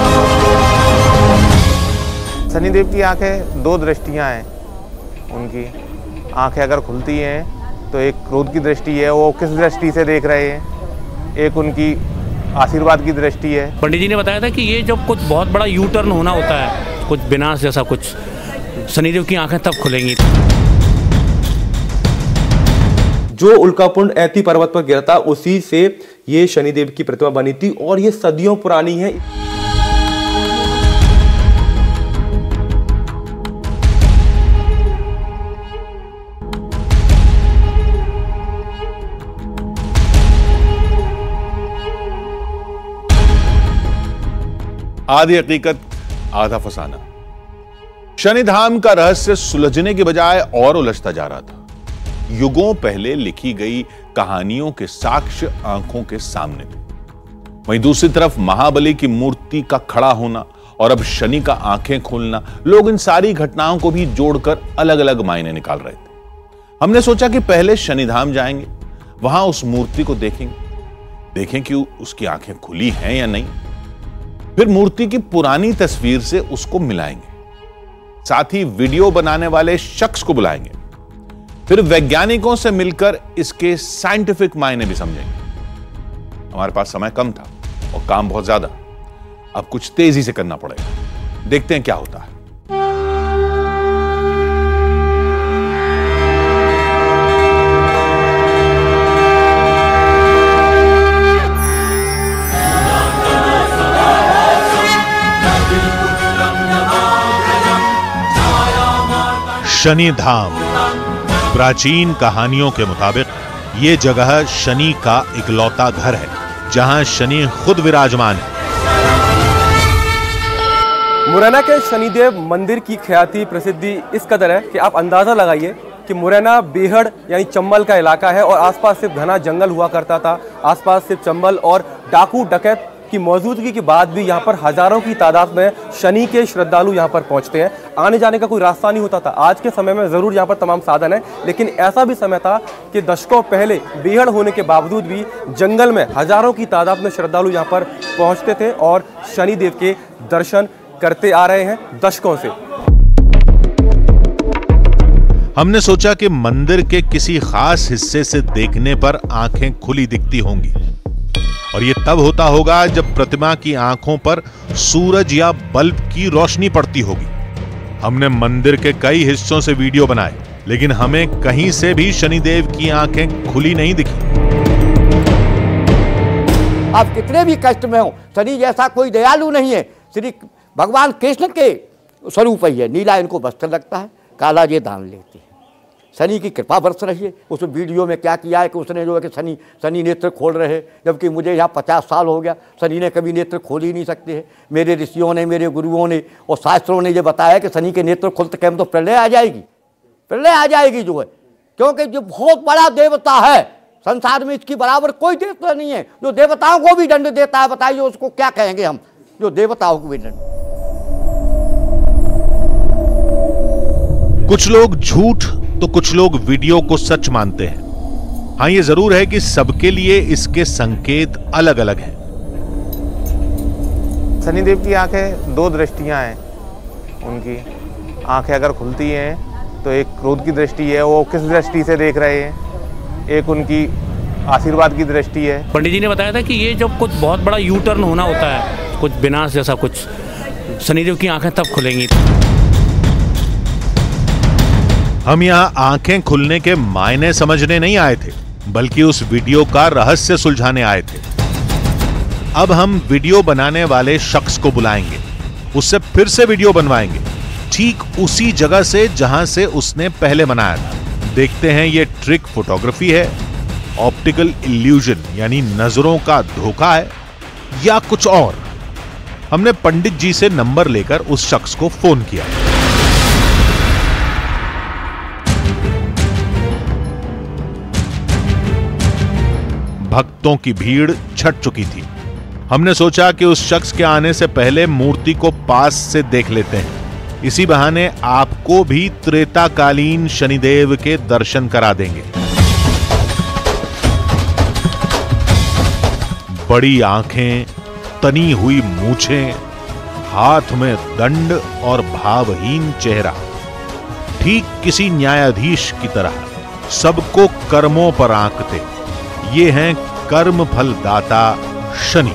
शनिदेव की आंखें दो दृष्टियां हैं। उनकी आंखें अगर खुलती हैं तो एक क्रोध की दृष्टि है, वो किस दृष्टि से देख रहे हैं, एक उनकी आशीर्वाद की दृष्टि है। पंडित जी ने बताया था कि ये जब कुछ बहुत बड़ा यू टर्न होना होता है, कुछ विनाश जैसा कुछ, शनिदेव की आंखें तब खुलेंगी। जो उल्कापिंड ऐती पर्वत पर गिरा था उसी से ये शनिदेव की प्रतिमा बनी थी और ये सदियों पुरानी है। आधी हकीकत आधा फसाना। शनिधाम का रहस्य सुलझने के बजाय और उलझता जा रहा था। युगों पहले लिखी गई कहानियों के साक्ष्य आंखों के सामने थे। वहीं दूसरी तरफ महाबली की मूर्ति का खड़ा होना और अब शनि का आंखें खोलना, लोग इन सारी घटनाओं को भी जोड़कर अलग अलग मायने निकाल रहे थे। हमने सोचा कि पहले शनिधाम जाएंगे, वहां उस मूर्ति को देखें कि उसकी आंखें खुली हैं या नहीं। फिर मूर्ति की पुरानी तस्वीर से उसको मिलाएंगे, साथ ही वीडियो बनाने वाले शख्स को बुलाएंगे। फिर वैज्ञानिकों से मिलकर इसके साइंटिफिक मायने भी समझेंगे। हमारे पास समय कम था और काम बहुत ज्यादा, अब कुछ तेजी से करना पड़ेगा। देखते हैं क्या होता है। शनिधाम। प्राचीन कहानियों के मुताबिक ये जगह शनि का इकलौता घर है, जहां शनि खुद विराजमान है। मुरैना के शनिदेव मंदिर की ख्याति प्रसिद्धि इस कदर है कि आप अंदाजा लगाइए कि मुरैना बेहड़ यानी चंबल का इलाका है और आसपास सिर्फ घना जंगल हुआ करता था। आसपास सिर्फ चंबल और डाकू डकैत की मौजूदगी के बाद भी यहाँ पर हजारों की तादाद में शनि के श्रद्धालु यहाँ पर पहुँचते हैं। आने जाने का कोई रास्ता नहीं होता था। आज के समय में ज़रूर यहाँ पर तमाम साधन है, लेकिन ऐसा भी समय था कि दशकों पहले बेहड़ होने के बावजूद भी जंगल में हजारों की तादाद में श्रद्धालु यहाँ पर पहुँचते थे और शनिदेव के दर्शन करते आ रहे हैं दशकों से। हमने सोचा कि मंदिर के किसी खास हिस्से से देखने पर आंखें खुली दिखती होंगी, और ये तब होता होगा जब प्रतिमा की आंखों पर सूरज या बल्ब की रोशनी पड़ती होगी। हमने मंदिर के कई हिस्सों से वीडियो बनाए, लेकिन हमें कहीं से भी शनिदेव की आंखें खुली नहीं दिखी। आप कितने भी कष्ट में हो, शनि जैसा कोई दयालु नहीं है। श्री भगवान कृष्ण के स्वरूप ही है। नीला इनको वस्त्र लगता है, काला ये दान लेते हैं। शनि की कृपा बरस रही है। उस वीडियो में क्या किया है कि उसने जो है कि शनि नेत्र खोल रहे हैं, जबकि मुझे यहाँ 50 साल हो गया, शनि ने कभी नेत्र खोल ही नहीं सकते हैं। मेरे ऋषियों ने, मेरे गुरुओं ने और शास्त्रों ने ये बताया कि शनि के नेत्र खुलते कैम तो प्रलय आ जाएगी, प्रलय आ जाएगी जो है, क्योंकि जो बहुत बड़ा देवता है संसार में, इसकी बराबर कोई देवता नहीं है जो देवताओं को भी दंड देता है। बताइए उसको क्या कहेंगे हम, जो देवताओं को भी दंड। कुछ लोग झूठ तो कुछ लोग वीडियो को सच मानते हैं। हाँ, ये जरूर है कि सबके लिए इसके संकेत अलग अलग हैं। शनिदेव की आंखें दो दृष्टियां हैं। उनकी आंखें अगर खुलती हैं तो एक क्रोध की दृष्टि है, वो किस दृष्टि से देख रहे हैं, एक उनकी आशीर्वाद की दृष्टि है। पंडित जी ने बताया था कि ये जब कुछ बहुत बड़ा यू टर्न होना होता है, कुछ विनाश जैसा कुछ, शनिदेव की आंखें तब खुलेंगी। हम यहाँ आंखें खुलने के मायने समझने नहीं आए थे, बल्कि उस वीडियो का रहस्य सुलझाने आए थे। अब हम वीडियो बनाने वाले शख्स को बुलाएंगे, उससे फिर से वीडियो बनवाएंगे, ठीक उसी जगह से जहां से उसने पहले बनाया था। देखते हैं ये ट्रिक फोटोग्राफी है, ऑप्टिकल इल्यूजन यानी नजरों का धोखा है, या कुछ और। हमने पंडित जी से नंबर लेकर उस शख्स को फोन किया। भक्तों की भीड़ छट चुकी थी। हमने सोचा कि उस शख्स के आने से पहले मूर्ति को पास से देख लेते हैं। इसी बहाने आपको भी त्रेताकालीन शनिदेव के दर्शन करा देंगे। बड़ी आंखें, तनी हुई मूछें, हाथ में दंड और भावहीन चेहरा, ठीक किसी न्यायाधीश की तरह सबको कर्मों पर आंकते, ये हैं कर्म फल दाता शनि।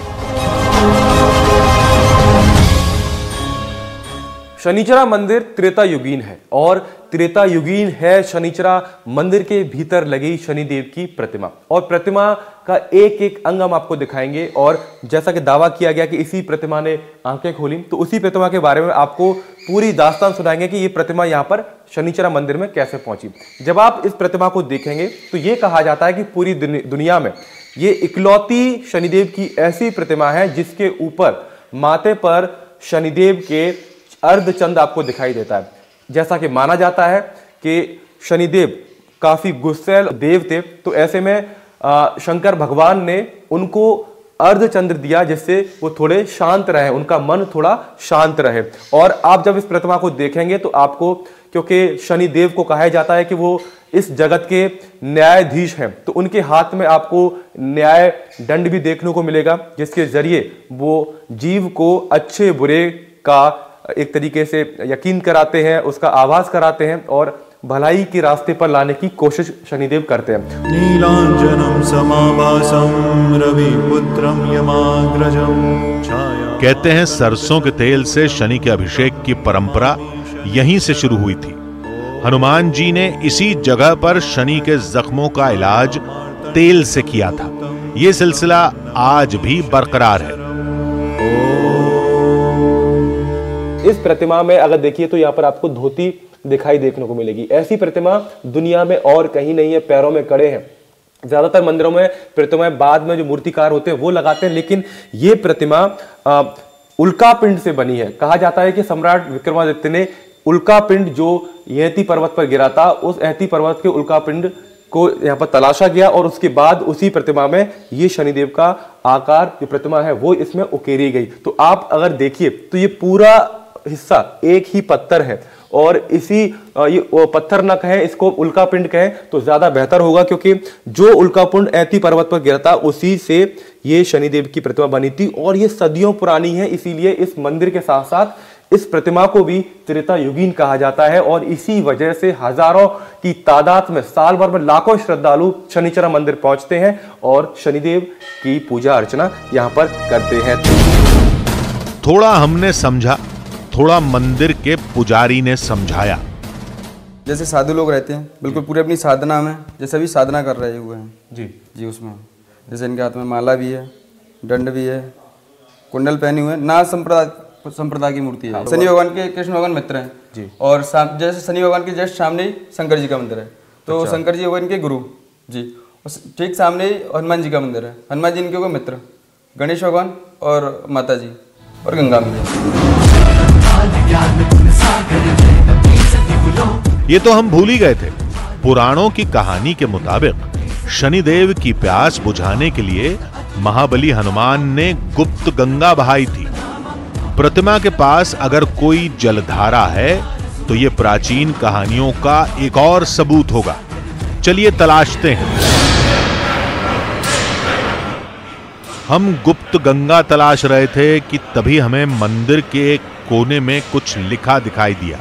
शनिचरा मंदिर त्रेता युगीन है और त्रेता युगीन है शनिचरा मंदिर के भीतर लगी शनिदेव की प्रतिमा, और प्रतिमा का एक एक अंग हम आपको दिखाएंगे। और जैसा कि दावा किया गया कि इसी प्रतिमा ने आंखें खोली, तो उसी प्रतिमा के बारे में आपको पूरी दास्तान सुनाएंगे कि ये प्रतिमा यहाँ पर शनिचरा मंदिर में कैसे पहुंची। जब आप इस प्रतिमा को देखेंगे तो ये कहा जाता है कि पूरी दुनिया में ये इकलौती शनिदेव की ऐसी प्रतिमा है जिसके ऊपर माथे पर शनिदेव के अर्धचंद्र आपको दिखाई देता है। जैसा कि माना जाता है कि शनिदेव काफी गुस्सैल देव थे, तो ऐसे में शंकर भगवान ने उनको अर्धचंद्र दिया जिससे वो थोड़े शांत रहे, उनका मन थोड़ा शांत रहे। और आप जब इस प्रतिमा को देखेंगे तो आपको, क्योंकि शनिदेव को कहा जाता है कि वो इस जगत के न्यायाधीश हैं, तो उनके हाथ में आपको न्याय दंड भी देखने को मिलेगा, जिसके जरिए वो जीव को अच्छे बुरे का एक तरीके से यकीन कराते हैं, उसका आभास कराते हैं और भलाई के रास्ते पर लाने की कोशिश शनिदेव करते हैं। नीलांजनम समाभासम रविपुत्रम यमाग्रजम छाया। कहते हैं सरसों के तेल से शनि के अभिषेक की परंपरा यहीं से शुरू हुई थी। हनुमान जी ने इसी जगह पर शनि के जख्मों का इलाज तेल से किया था। यह सिलसिला आज भी बरकरार है। इस प्रतिमा में अगर देखिए तो यहाँ पर आपको धोती दिखाई देखने को मिलेगी। ऐसी प्रतिमा दुनिया में और कहीं नहीं है। पैरों में कड़े हैं। ज्यादातर मंदिरों में प्रतिमाएं बाद में जो मूर्तिकार होते हैं वो लगाते हैं, लेकिन ये प्रतिमा उल्का पिंड से बनी है। कहा जाता है कि सम्राट विक्रमादित्य ने उल्का पिंड जो यहती पर्वत पर गिरा था, उस यहती पर्वत के उल्का पिंड को यहाँ पर तलाशा गया और उसके बाद उसी प्रतिमा में ये शनिदेव का आकार जो प्रतिमा है वो इसमें उकेरी गई। तो आप अगर देखिए तो ये पूरा हिस्सा एक ही पत्थर है, और इसी ये पत्थर न कहें, इसको उल्का पिंड कहें तो ज्यादा बेहतर होगा, क्योंकि जो उल्का पिंड यहती पर्वत पर गिरा था उसी से ये शनिदेव की प्रतिमा बनी थी और ये सदियों पुरानी है। इसीलिए इस मंदिर के साथ साथ इस प्रतिमा को भी त्रेता युगीन कहा जाता है, और इसी वजह से हजारों की तादाद में साल भर में लाखों श्रद्धालु शनिचरा मंदिर पहुंचते हैं और शनिदेव की पूजा अर्चना यहाँ पर करते हैं। थोड़ा हमने समझा, थोड़ा मंदिर के पुजारी ने समझाया। जैसे साधु लोग रहते हैं बिल्कुल पूरी अपनी साधना में, जैसे अभी साधना कर रहे हुए हैं जी उसमें जैसे इनके हाथ में माला भी है, दंड भी है, कुंडल पहने हुए हैं। नाथ संप्रदाय की मूर्ति है। शनि भगवान के कृष्ण भगवान मित्र हैं जी। और जैसे शनि भगवान के जस्ट सामने ही शंकर जी का मंदिर है, तो शंकर जी हो गए इनके गुरु जी। ठीक सामने ही हनुमान जी का मंदिर है, हनुमान जी इनके हो गए मित्र, गणेश भगवान और माता जी और गंगा मैया। ये तो हम भूल ही गए थे। पुराणों की कहानी के मुताबिक शनिदेव की प्यास बुझाने के लिए महाबली हनुमान ने गुप्त गंगा बहाई थी। प्रतिमा के पास अगर कोई जलधारा है तो ये प्राचीन कहानियों का एक और सबूत होगा। चलिए तलाशते हैं। हम गुप्त गंगा तलाश रहे थे कि तभी हमें मंदिर के एक कोने में कुछ लिखा दिखाई दिया।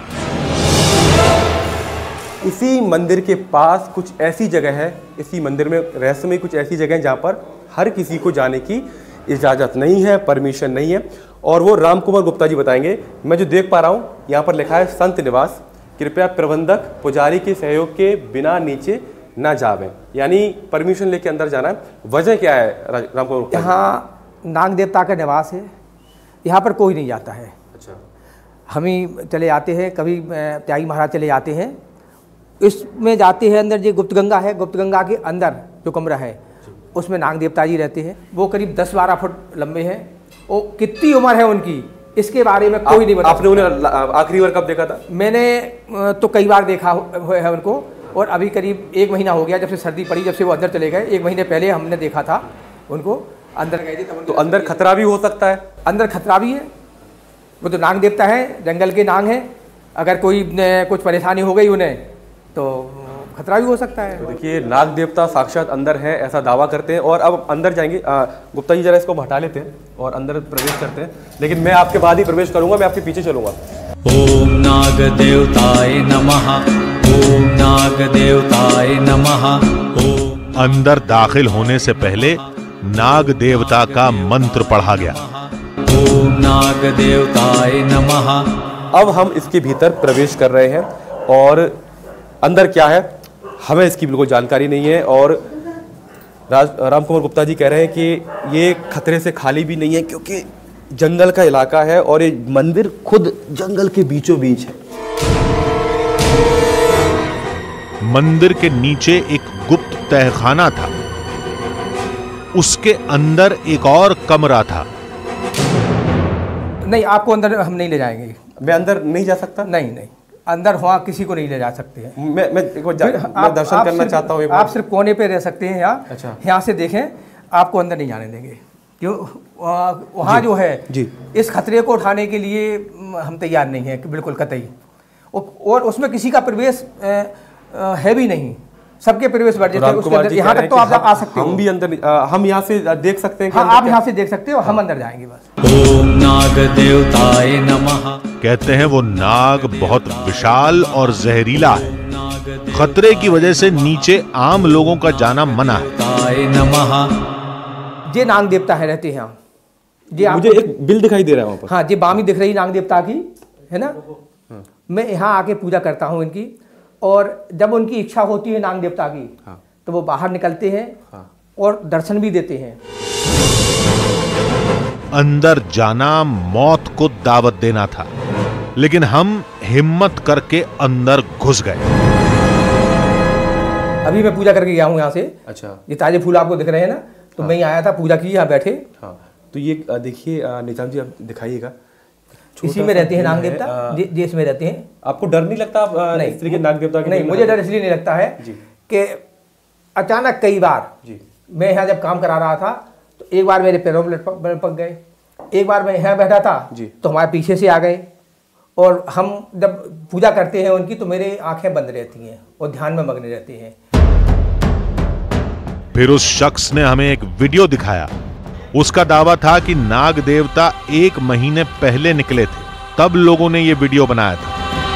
इसी मंदिर के पास कुछ ऐसी जगह है, इसी मंदिर में रहस्यमय कुछ ऐसी जगह है जहां पर हर किसी को जाने की इजाजत नहीं है, परमिशन नहीं है, और वो राम कुमार गुप्ता जी बताएंगे। मैं जो देख पा रहा हूं यहाँ पर लिखा है संत निवास, कृपया प्रबंधक पुजारी के सहयोग के बिना नीचे ना जावें, यानी परमिशन लेके अंदर जाना है। वजह क्या है राम कुमार गुप्ता? यहाँ नाग देवता का निवास है, यहाँ पर कोई नहीं जाता है। अच्छा। हम ही चले जाते हैं, कभी त्यागी महाराज चले जाते हैं, इसमें जाते हैं अंदर। जो गुप्त गंगा है, गुप्त गंगा के अंदर जो कमरा है उसमें नाग देवता जी रहते हैं। वो करीब 10-12 फुट लंबे हैं। वो कितनी उम्र है उनकी इसके बारे में कोई नहीं बता। आपने उन्हें आखिरी बार कब देखा था? मैंने तो कई बार देखा है उनको, और अभी करीब 1 महीना हो गया जब से सर्दी पड़ी, जब से वो अंदर चले गए। 1 महीने पहले हमने देखा था उनको, अंदर गए थे तब। तो अंदर खतरा भी हो सकता है? अंदर खतरा भी है। वो तो नाग देवता है, जंगल के नाग हैं, अगर कोई कुछ परेशानी हो गई उन्हें तो खतरा भी हो सकता है। तो देखिए नाग देवता साक्षात अंदर है ऐसा दावा करते हैं। और अब अंदर जाएंगे, गुप्ता जी जरा इसको हटा लेते हैं और अंदर प्रवेश करते हैं, लेकिन मैं आपके बाद ही प्रवेश करूंगा, मैं आपके पीछे चलूंगा। ओम नाग देवताय नमः, ओम नाग देवताय नमः। अंदर दाखिल होने से पहले नाग देवता का मंत्र पढ़ा गया। ओम नाग देवताय नमः। अब हम इसके भीतर प्रवेश कर रहे हैं और अंदर क्या है हमें इसकी बिल्कुल जानकारी नहीं है। और राम कुमार गुप्ता जी कह रहे हैं कि ये खतरे से खाली भी नहीं है, क्योंकि जंगल का इलाका है और ये मंदिर खुद जंगल के बीचों बीच है। मंदिर के नीचे एक गुप्त तहखाना था, उसके अंदर एक और कमरा था। नहीं, आपको अंदर हम नहीं ले जाएंगे। मैं अंदर नहीं जा सकता? नहीं नहीं, अंदर वहाँ किसी को नहीं ले जा सकते हैं। मैं दर्शन करना चाहता हूँ। आप सिर्फ कोने पे रह सकते हैं यहाँ। अच्छा। यहाँ से देखें, आपको अंदर नहीं जाने देंगे, क्यों वहाँ जो है जी इस खतरे को उठाने के लिए हम तैयार नहीं हैं, बिल्कुल कतई। और उसमें किसी का प्रवेश है भी नहीं, सबके प्रवेश वर्जित है उसके अंदर। यहाँ तक तो आप आ सकते हो। हम भी अंदर, हम यहाँ से देख सकते हैं। हाँ, आप यहाँ से देख सकते हो, हम अंदर जाएंगे बस। ओम नाग देवताय नमः। कहते हैं वो नाग बहुत विशाल और जहरीला है, खतरे की वजह से नीचे आम लोगों का जाना मना है। ये नाग देवता है, रहते हैं। ये मुझे एक बिल दिखाई दे रहा है वहाँ पर। हाँ, ये बामी दिख रही नाग देवता की, है ना। मैं यहाँ आके पूजा करता हूँ इनकी, और जब उनकी इच्छा होती है नाग देवता की, तो वो बाहर निकलते हैं और दर्शन भी देते हैं। अंदर जाना मौत को दावत देना था, लेकिन हम हिम्मत करके अंदर घुस गए। अभी मैं पूजा करके गया हूँ यहाँ से। अच्छा। ये ताजे फूल आपको दिख रहे हैं ना, तो मैं यहाँ आया था, पूजा की, यहाँ बैठे। हाँ, तो ये देखिए निजाम जी, आप दिखाइएगा। इसी में रहते हैं नाग देवता, जिस में रहते हैं। आपको डर नहीं लगता इस तरीके नाग देवता के? नहीं, मुझे डर इसलिए नहीं लगता है कि अचानक कई बार मैं यहाँ जब काम करा रहा था, तो एक बार मेरे पैरों में लपक गए, एक बार मैं यहाँ बैठा था तो हमारे पीछे से आ गए। और हम जब पूजा करते हैं उनकी, तो मेरी आंखें बंद रहती हैं और ध्यान में मग्न रहते हैं। फिर उस शख्स ने हमें एक वीडियो दिखाया। उसका दावा था कि नाग देवता 1 महीने पहले निकले थे, तब लोगों ने यह वीडियो बनाया था।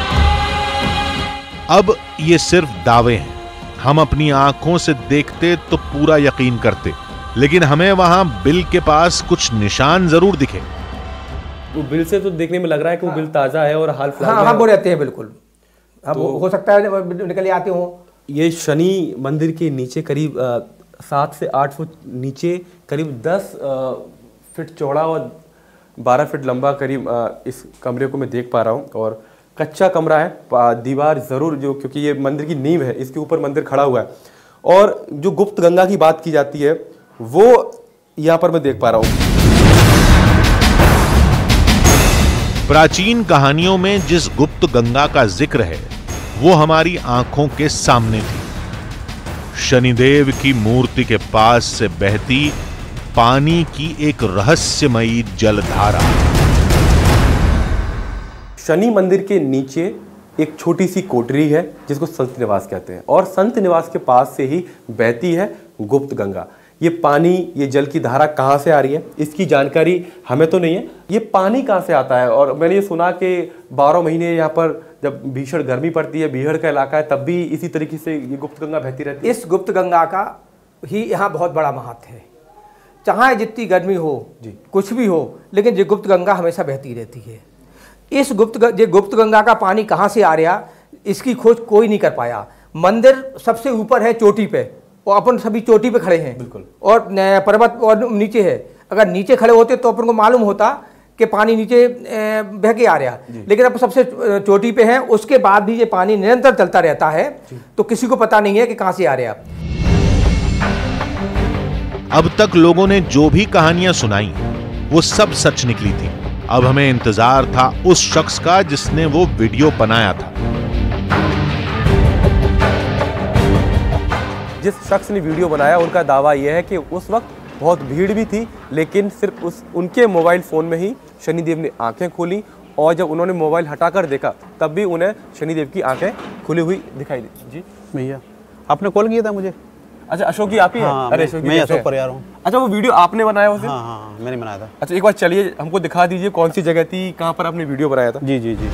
अब ये सिर्फ दावे हैं, हम अपनी आंखों से देखते तो पूरा यकीन करते, लेकिन हमें वहां बिल के पास कुछ निशान जरूर दिखे। वो बिल से तो देखने में लग रहा है कि वो बिल ताजा है और हाल फिलहाल। हाँ, वो रहते हैं बिल्कुल। अब हो सकता है निकल आते हो। ये शनि मंदिर के नीचे करीब 7 से 8 फुट नीचे, करीब 10 फीट चौड़ा और 12 फीट लंबा करीब इस कमरे को मैं देख पा रहा हूँ। और कच्चा कमरा है, दीवार ज़रूर जो, क्योंकि ये मंदिर की नींव है, इसके ऊपर मंदिर खड़ा हुआ है। और जो गुप्त गंगा की बात की जाती है वो यहाँ पर मैं देख पा रहा हूँ। प्राचीन कहानियों में जिस गुप्त गंगा का जिक्र है वो हमारी आंखों के सामने थी। शनिदेव की मूर्ति के पास से बहती पानी की एक रहस्यमयी जलधारा। शनि मंदिर के नीचे एक छोटी सी कोठरी है जिसको संत निवास कहते हैं, और संत निवास के पास से ही बहती है गुप्त गंगा। ये पानी, ये जल की धारा कहाँ से आ रही है इसकी जानकारी हमें तो नहीं है। ये पानी कहाँ से आता है, और मैंने ये सुना कि 12 महीने यहाँ पर जब भीषण गर्मी पड़ती है, बीहड़ का इलाका है, तब भी इसी तरीके से ये गुप्त गंगा बहती रहती है। इस गुप्त गंगा का ही यहाँ बहुत बड़ा महत्व है। चाहे जितनी गर्मी हो, कुछ भी हो, लेकिन ये गुप्त गंगा हमेशा बहती रहती है। इस गुप्त गंगा का पानी कहाँ से आ रहा, इसकी खोज कोई नहीं कर पाया। मंदिर सबसे ऊपर है चोटी पे, और अपन सभी चोटी पे खड़े हैं बिल्कुल, और पर्वत और नीचे है। अगर नीचे खड़े होते तो अपन को मालूम होता कि पानी नीचे बह के आ रहा, लेकिन अब सबसे चोटी पे है, उसके बाद भी ये पानी निरंतर चलता रहता है, तो किसी को पता नहीं है कि कहाँ से आ रहा। अब तक लोगों ने जो भी कहानियां सुनाई वो सब सच निकली थी। अब हमें इंतजार था उस शख्स का जिसने वो वीडियो बनाया था। जिस शख्स ने वीडियो बनाया उनका दावा यह है कि उस वक्त बहुत भीड़ भी थी, लेकिन सिर्फ उनके मोबाइल फ़ोन में ही शनिदेव ने आंखें खोली और जब उन्होंने मोबाइल हटाकर देखा तब भी उन्हें शनिदेव की आंखें खुली हुई दिखाई दी। जी भैया आपने कॉल किया था मुझे? अच्छा अशोक जी आप ही हैं? हाँ, अरे अशोक जी मैं अशोक परियार हूँ। अच्छा वो वीडियो आपने बनाया उसे? हाँ हाँ मैंने बनाया था। अच्छा एक बार चलिए हमको दिखा दीजिए कौन सी जगह थी, कहाँ पर आपने वीडियो बनाया था? जी जी जी।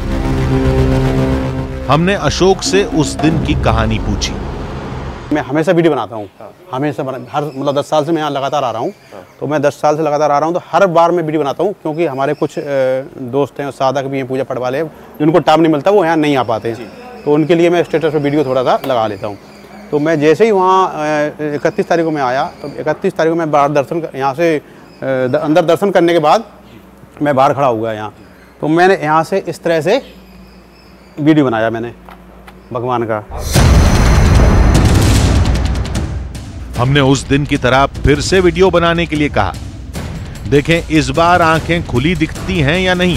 हमने अशोक से उस दिन की कहानी पूछी। मैं हमेशा वीडियो बनाता हूँ, हमेशा हर मतलब 10 साल से मैं यहाँ लगातार आ रहा हूँ। तो मैं 10 साल से लगातार आ रहा हूँ, तो हर बार मैं वीडियो बनाता हूँ, क्योंकि हमारे कुछ दोस्त हैं साधक भी हैं, पूजा पाठ वाले, जिनको टाइम नहीं मिलता वो यहाँ नहीं आ पाते हैं, तो उनके लिए मैं स्टेटस पर वीडियो थोड़ा सा लगा लेता हूँ। तो मैं जैसे ही वहाँ 31 तारीख को मैं आया, तो 31 तारीख को मैं बाहर दर्शन यहाँ से अंदर दर्शन करने के बाद मैं बाहर खड़ा हुआ यहाँ, तो मैंने यहाँ से इस तरह से वीडियो बनाया मैंने भगवान का। हमने उस दिन की तरह फिर से वीडियो बनाने के लिए कहा। देखें इस बार आंखें खुली दिखती हैं या नहीं।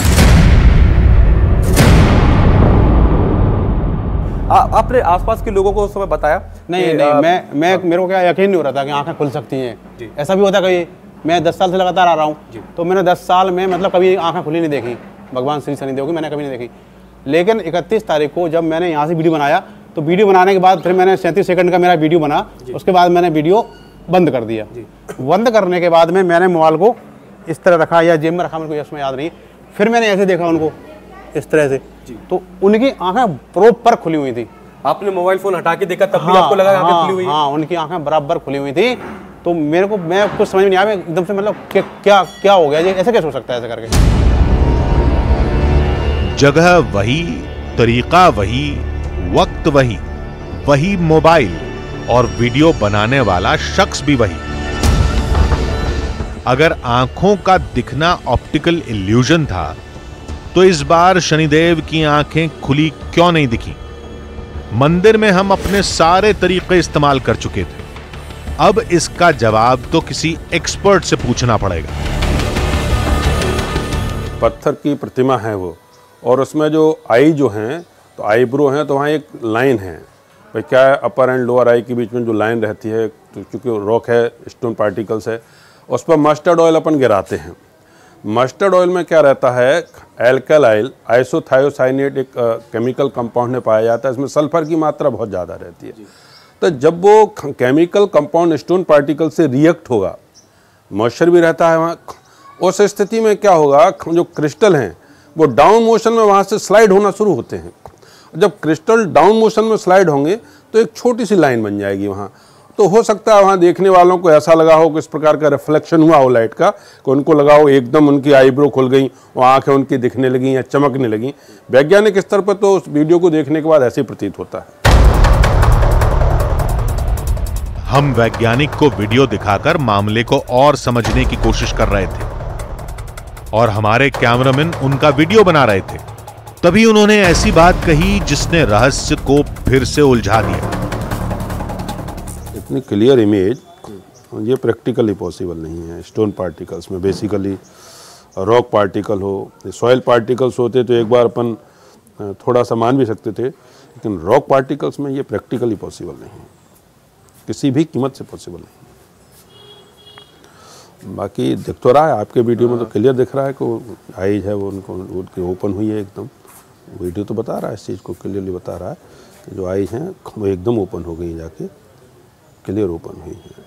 आपने आसपास के लोगों को उस समय बताया? नहीं मैं मेरे को क्या यकीन नहीं हो रहा था कि आंखें खुल सकती हैं। ऐसा भी होता कभी, मैं 10 साल से लगातार आ रहा हूँ, तो मैंने 10 साल में मतलब कभी आंखें खुली नहीं देखी भगवान श्री शनिदेव की, मैंने कभी नहीं देखी। लेकिन 31 तारीख को जब मैंने यहाँ से वीडियो बनाया, तो वीडियो बनाने के बाद फिर मैंने 37 सेकंड का मेरा वीडियो बना, उसके बाद मैंने वीडियो बंद कर दिया। बंद करने के बाद में मैंने मोबाइल को इस तरह रखा या जेब में रखा, मेरे को इसमें याद नहीं। फिर मैंने ऐसे देखा उनको इस तरह से, तो उनकी आंखें प्रॉपर खुली हुई थी। आपने मोबाइल फोन हटा के देखा तब भी आपको लगा आंखें खुली हुई हैं? हाँ, उनकी आंखें बराबर खुली हुई थी। तो मेरे को मैं कुछ समझ में नहीं आया, एकदम से मतलब क्या हो गया, ऐसे कैसे हो सकता है ऐसे करके। जगह वही, तरीका वही, वक्त वही, वही मोबाइल और वीडियो बनाने वाला शख्स भी वही। अगर आंखों का दिखना ऑप्टिकल इल्यूजन था, तो इस बार शनिदेव की आंखें खुली क्यों नहीं दिखी? मंदिर में हम अपने सारे तरीके इस्तेमाल कर चुके थे, अब इसका जवाब तो किसी एक्सपर्ट से पूछना पड़ेगा। पत्थर की प्रतिमा है वो, और उसमें जो आई जो हैं, तो आईब्रो हैं, तो वहाँ एक लाइन है भाई, क्या है अपर एंड लोअर आई के बीच में जो लाइन रहती है, तो चूँकि रॉक है, स्टोन पार्टिकल्स है, उस पर मस्टर्ड ऑयल अपन गिराते हैं। मस्टर्ड ऑयल में क्या रहता है, एल्कलाइल आइसोथायोसाइनेट एक केमिकल कंपाउंड में पाया जाता है, इसमें सल्फर की मात्रा बहुत ज़्यादा रहती है। तो जब वो केमिकल कंपाउंड स्टोन पार्टिकल से रिएक्ट होगा, मॉइस्चर भी रहता है वहाँ, उस स्थिति में क्या होगा, जो क्रिस्टल हैं वो डाउन मोशन में वहाँ से स्लाइड होना शुरू होते हैं। जब क्रिस्टल डाउन मोशन में स्लाइड होंगे तो एक छोटी सी लाइन बन जाएगी वहाँ। तो हो सकता है वहाँ देखने वालों को ऐसा लगा हो कि इस प्रकार का रिफ्लेक्शन हुआ हो लाइट का, कि उनको लगा हो एकदम उनकी आईब्रो खुल गई, वो आंखें उनकी दिखने लगी या चमकने लगी। वैज्ञानिक स्तर पर तो उस वीडियो को देखने के बाद ऐसे प्रतीत होता है। हम वैज्ञानिक को वीडियो दिखाकर मामले को और समझने की कोशिश कर रहे थे, और हमारे कैमरामैन उनका वीडियो बना रहे थे। तभी उन्होंने ऐसी बात कही जिसने रहस्य को फिर से उलझा दिया। इतनी क्लियर इमेज ये प्रैक्टिकली पॉसिबल नहीं है। स्टोन पार्टिकल्स में बेसिकली रॉक पार्टिकल हो, सॉइल पार्टिकल्स होते तो एक बार अपन थोड़ा सा मान भी सकते थे, लेकिन रॉक पार्टिकल्स में ये प्रैक्टिकली पॉसिबल नहीं है, किसी भी कीमत से पॉसिबल नहीं। बाकी दिख तो रहा है आपके वीडियो में, तो क्लियर दिख रहा है कि आईज है वो उनकी ओपन हुई है एकदम। वीडियो तो बता रहा है इस चीज़ को, क्लियरली बता रहा है कि जो आईज हैं वो एकदम ओपन हो गई, जाके क्लियर ओपन हुई है।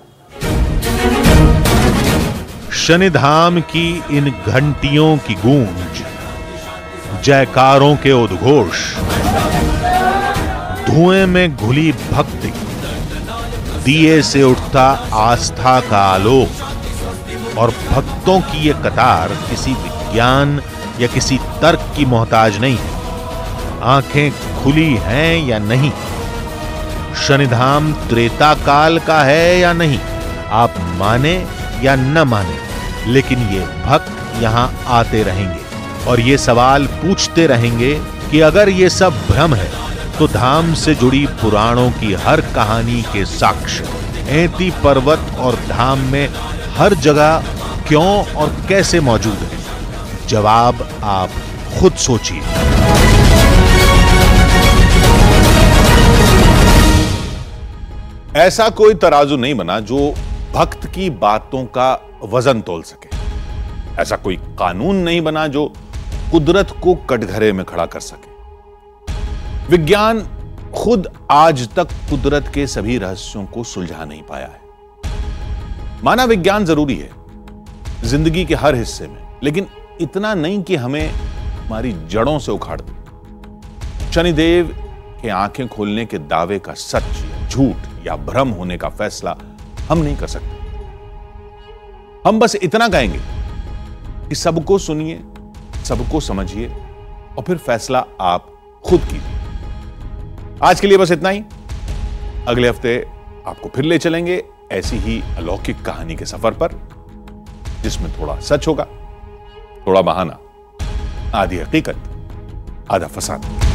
शनिधाम की इन घंटियों की गूंज, जयकारों के उद्घोष, धुएं में घुली भक्ति, दिए से उठता आस्था का आलोक और भक्तों की ये कतार किसी विज्ञान या किसी तर्क की मोहताज नहीं है। आंखें खुली हैं या नहीं, शनिधाम त्रेता काल का है या नहीं, आप माने या न माने, लेकिन ये भक्त यहां आते रहेंगे और ये सवाल पूछते रहेंगे कि अगर ये सब भ्रम है तो धाम से जुड़ी पुराणों की हर कहानी के साक्ष्य ऐती पर्वत और धाम में हर जगह क्यों और कैसे मौजूद है? जवाब आप खुद सोचिए। ऐसा कोई तराजू नहीं बना जो भक्त की बातों का वजन तोल सके। ऐसा कोई कानून नहीं बना जो कुदरत को कटघरे में खड़ा कर सके। विज्ञान खुद आज तक कुदरत के सभी रहस्यों को सुलझा नहीं पाया है। माना विज्ञान जरूरी है जिंदगी के हर हिस्से में, लेकिन इतना नहीं कि हमें हमारी जड़ों से उखाड़ दे। शनिदेव के आंखें खोलने के दावे का सच या झूठ या भ्रम होने का फैसला हम नहीं कर सकते। हम बस इतना कहेंगे कि सबको सुनिए, सबको समझिए और फिर फैसला आप खुद कीजिए। आज के लिए बस इतना ही। अगले हफ्ते आपको फिर ले चलेंगे ऐसी ही अलौकिक कहानी के सफर पर, जिसमें थोड़ा सच होगा, थोड़ा बहाना, आधी हकीकत, आधा फसाद।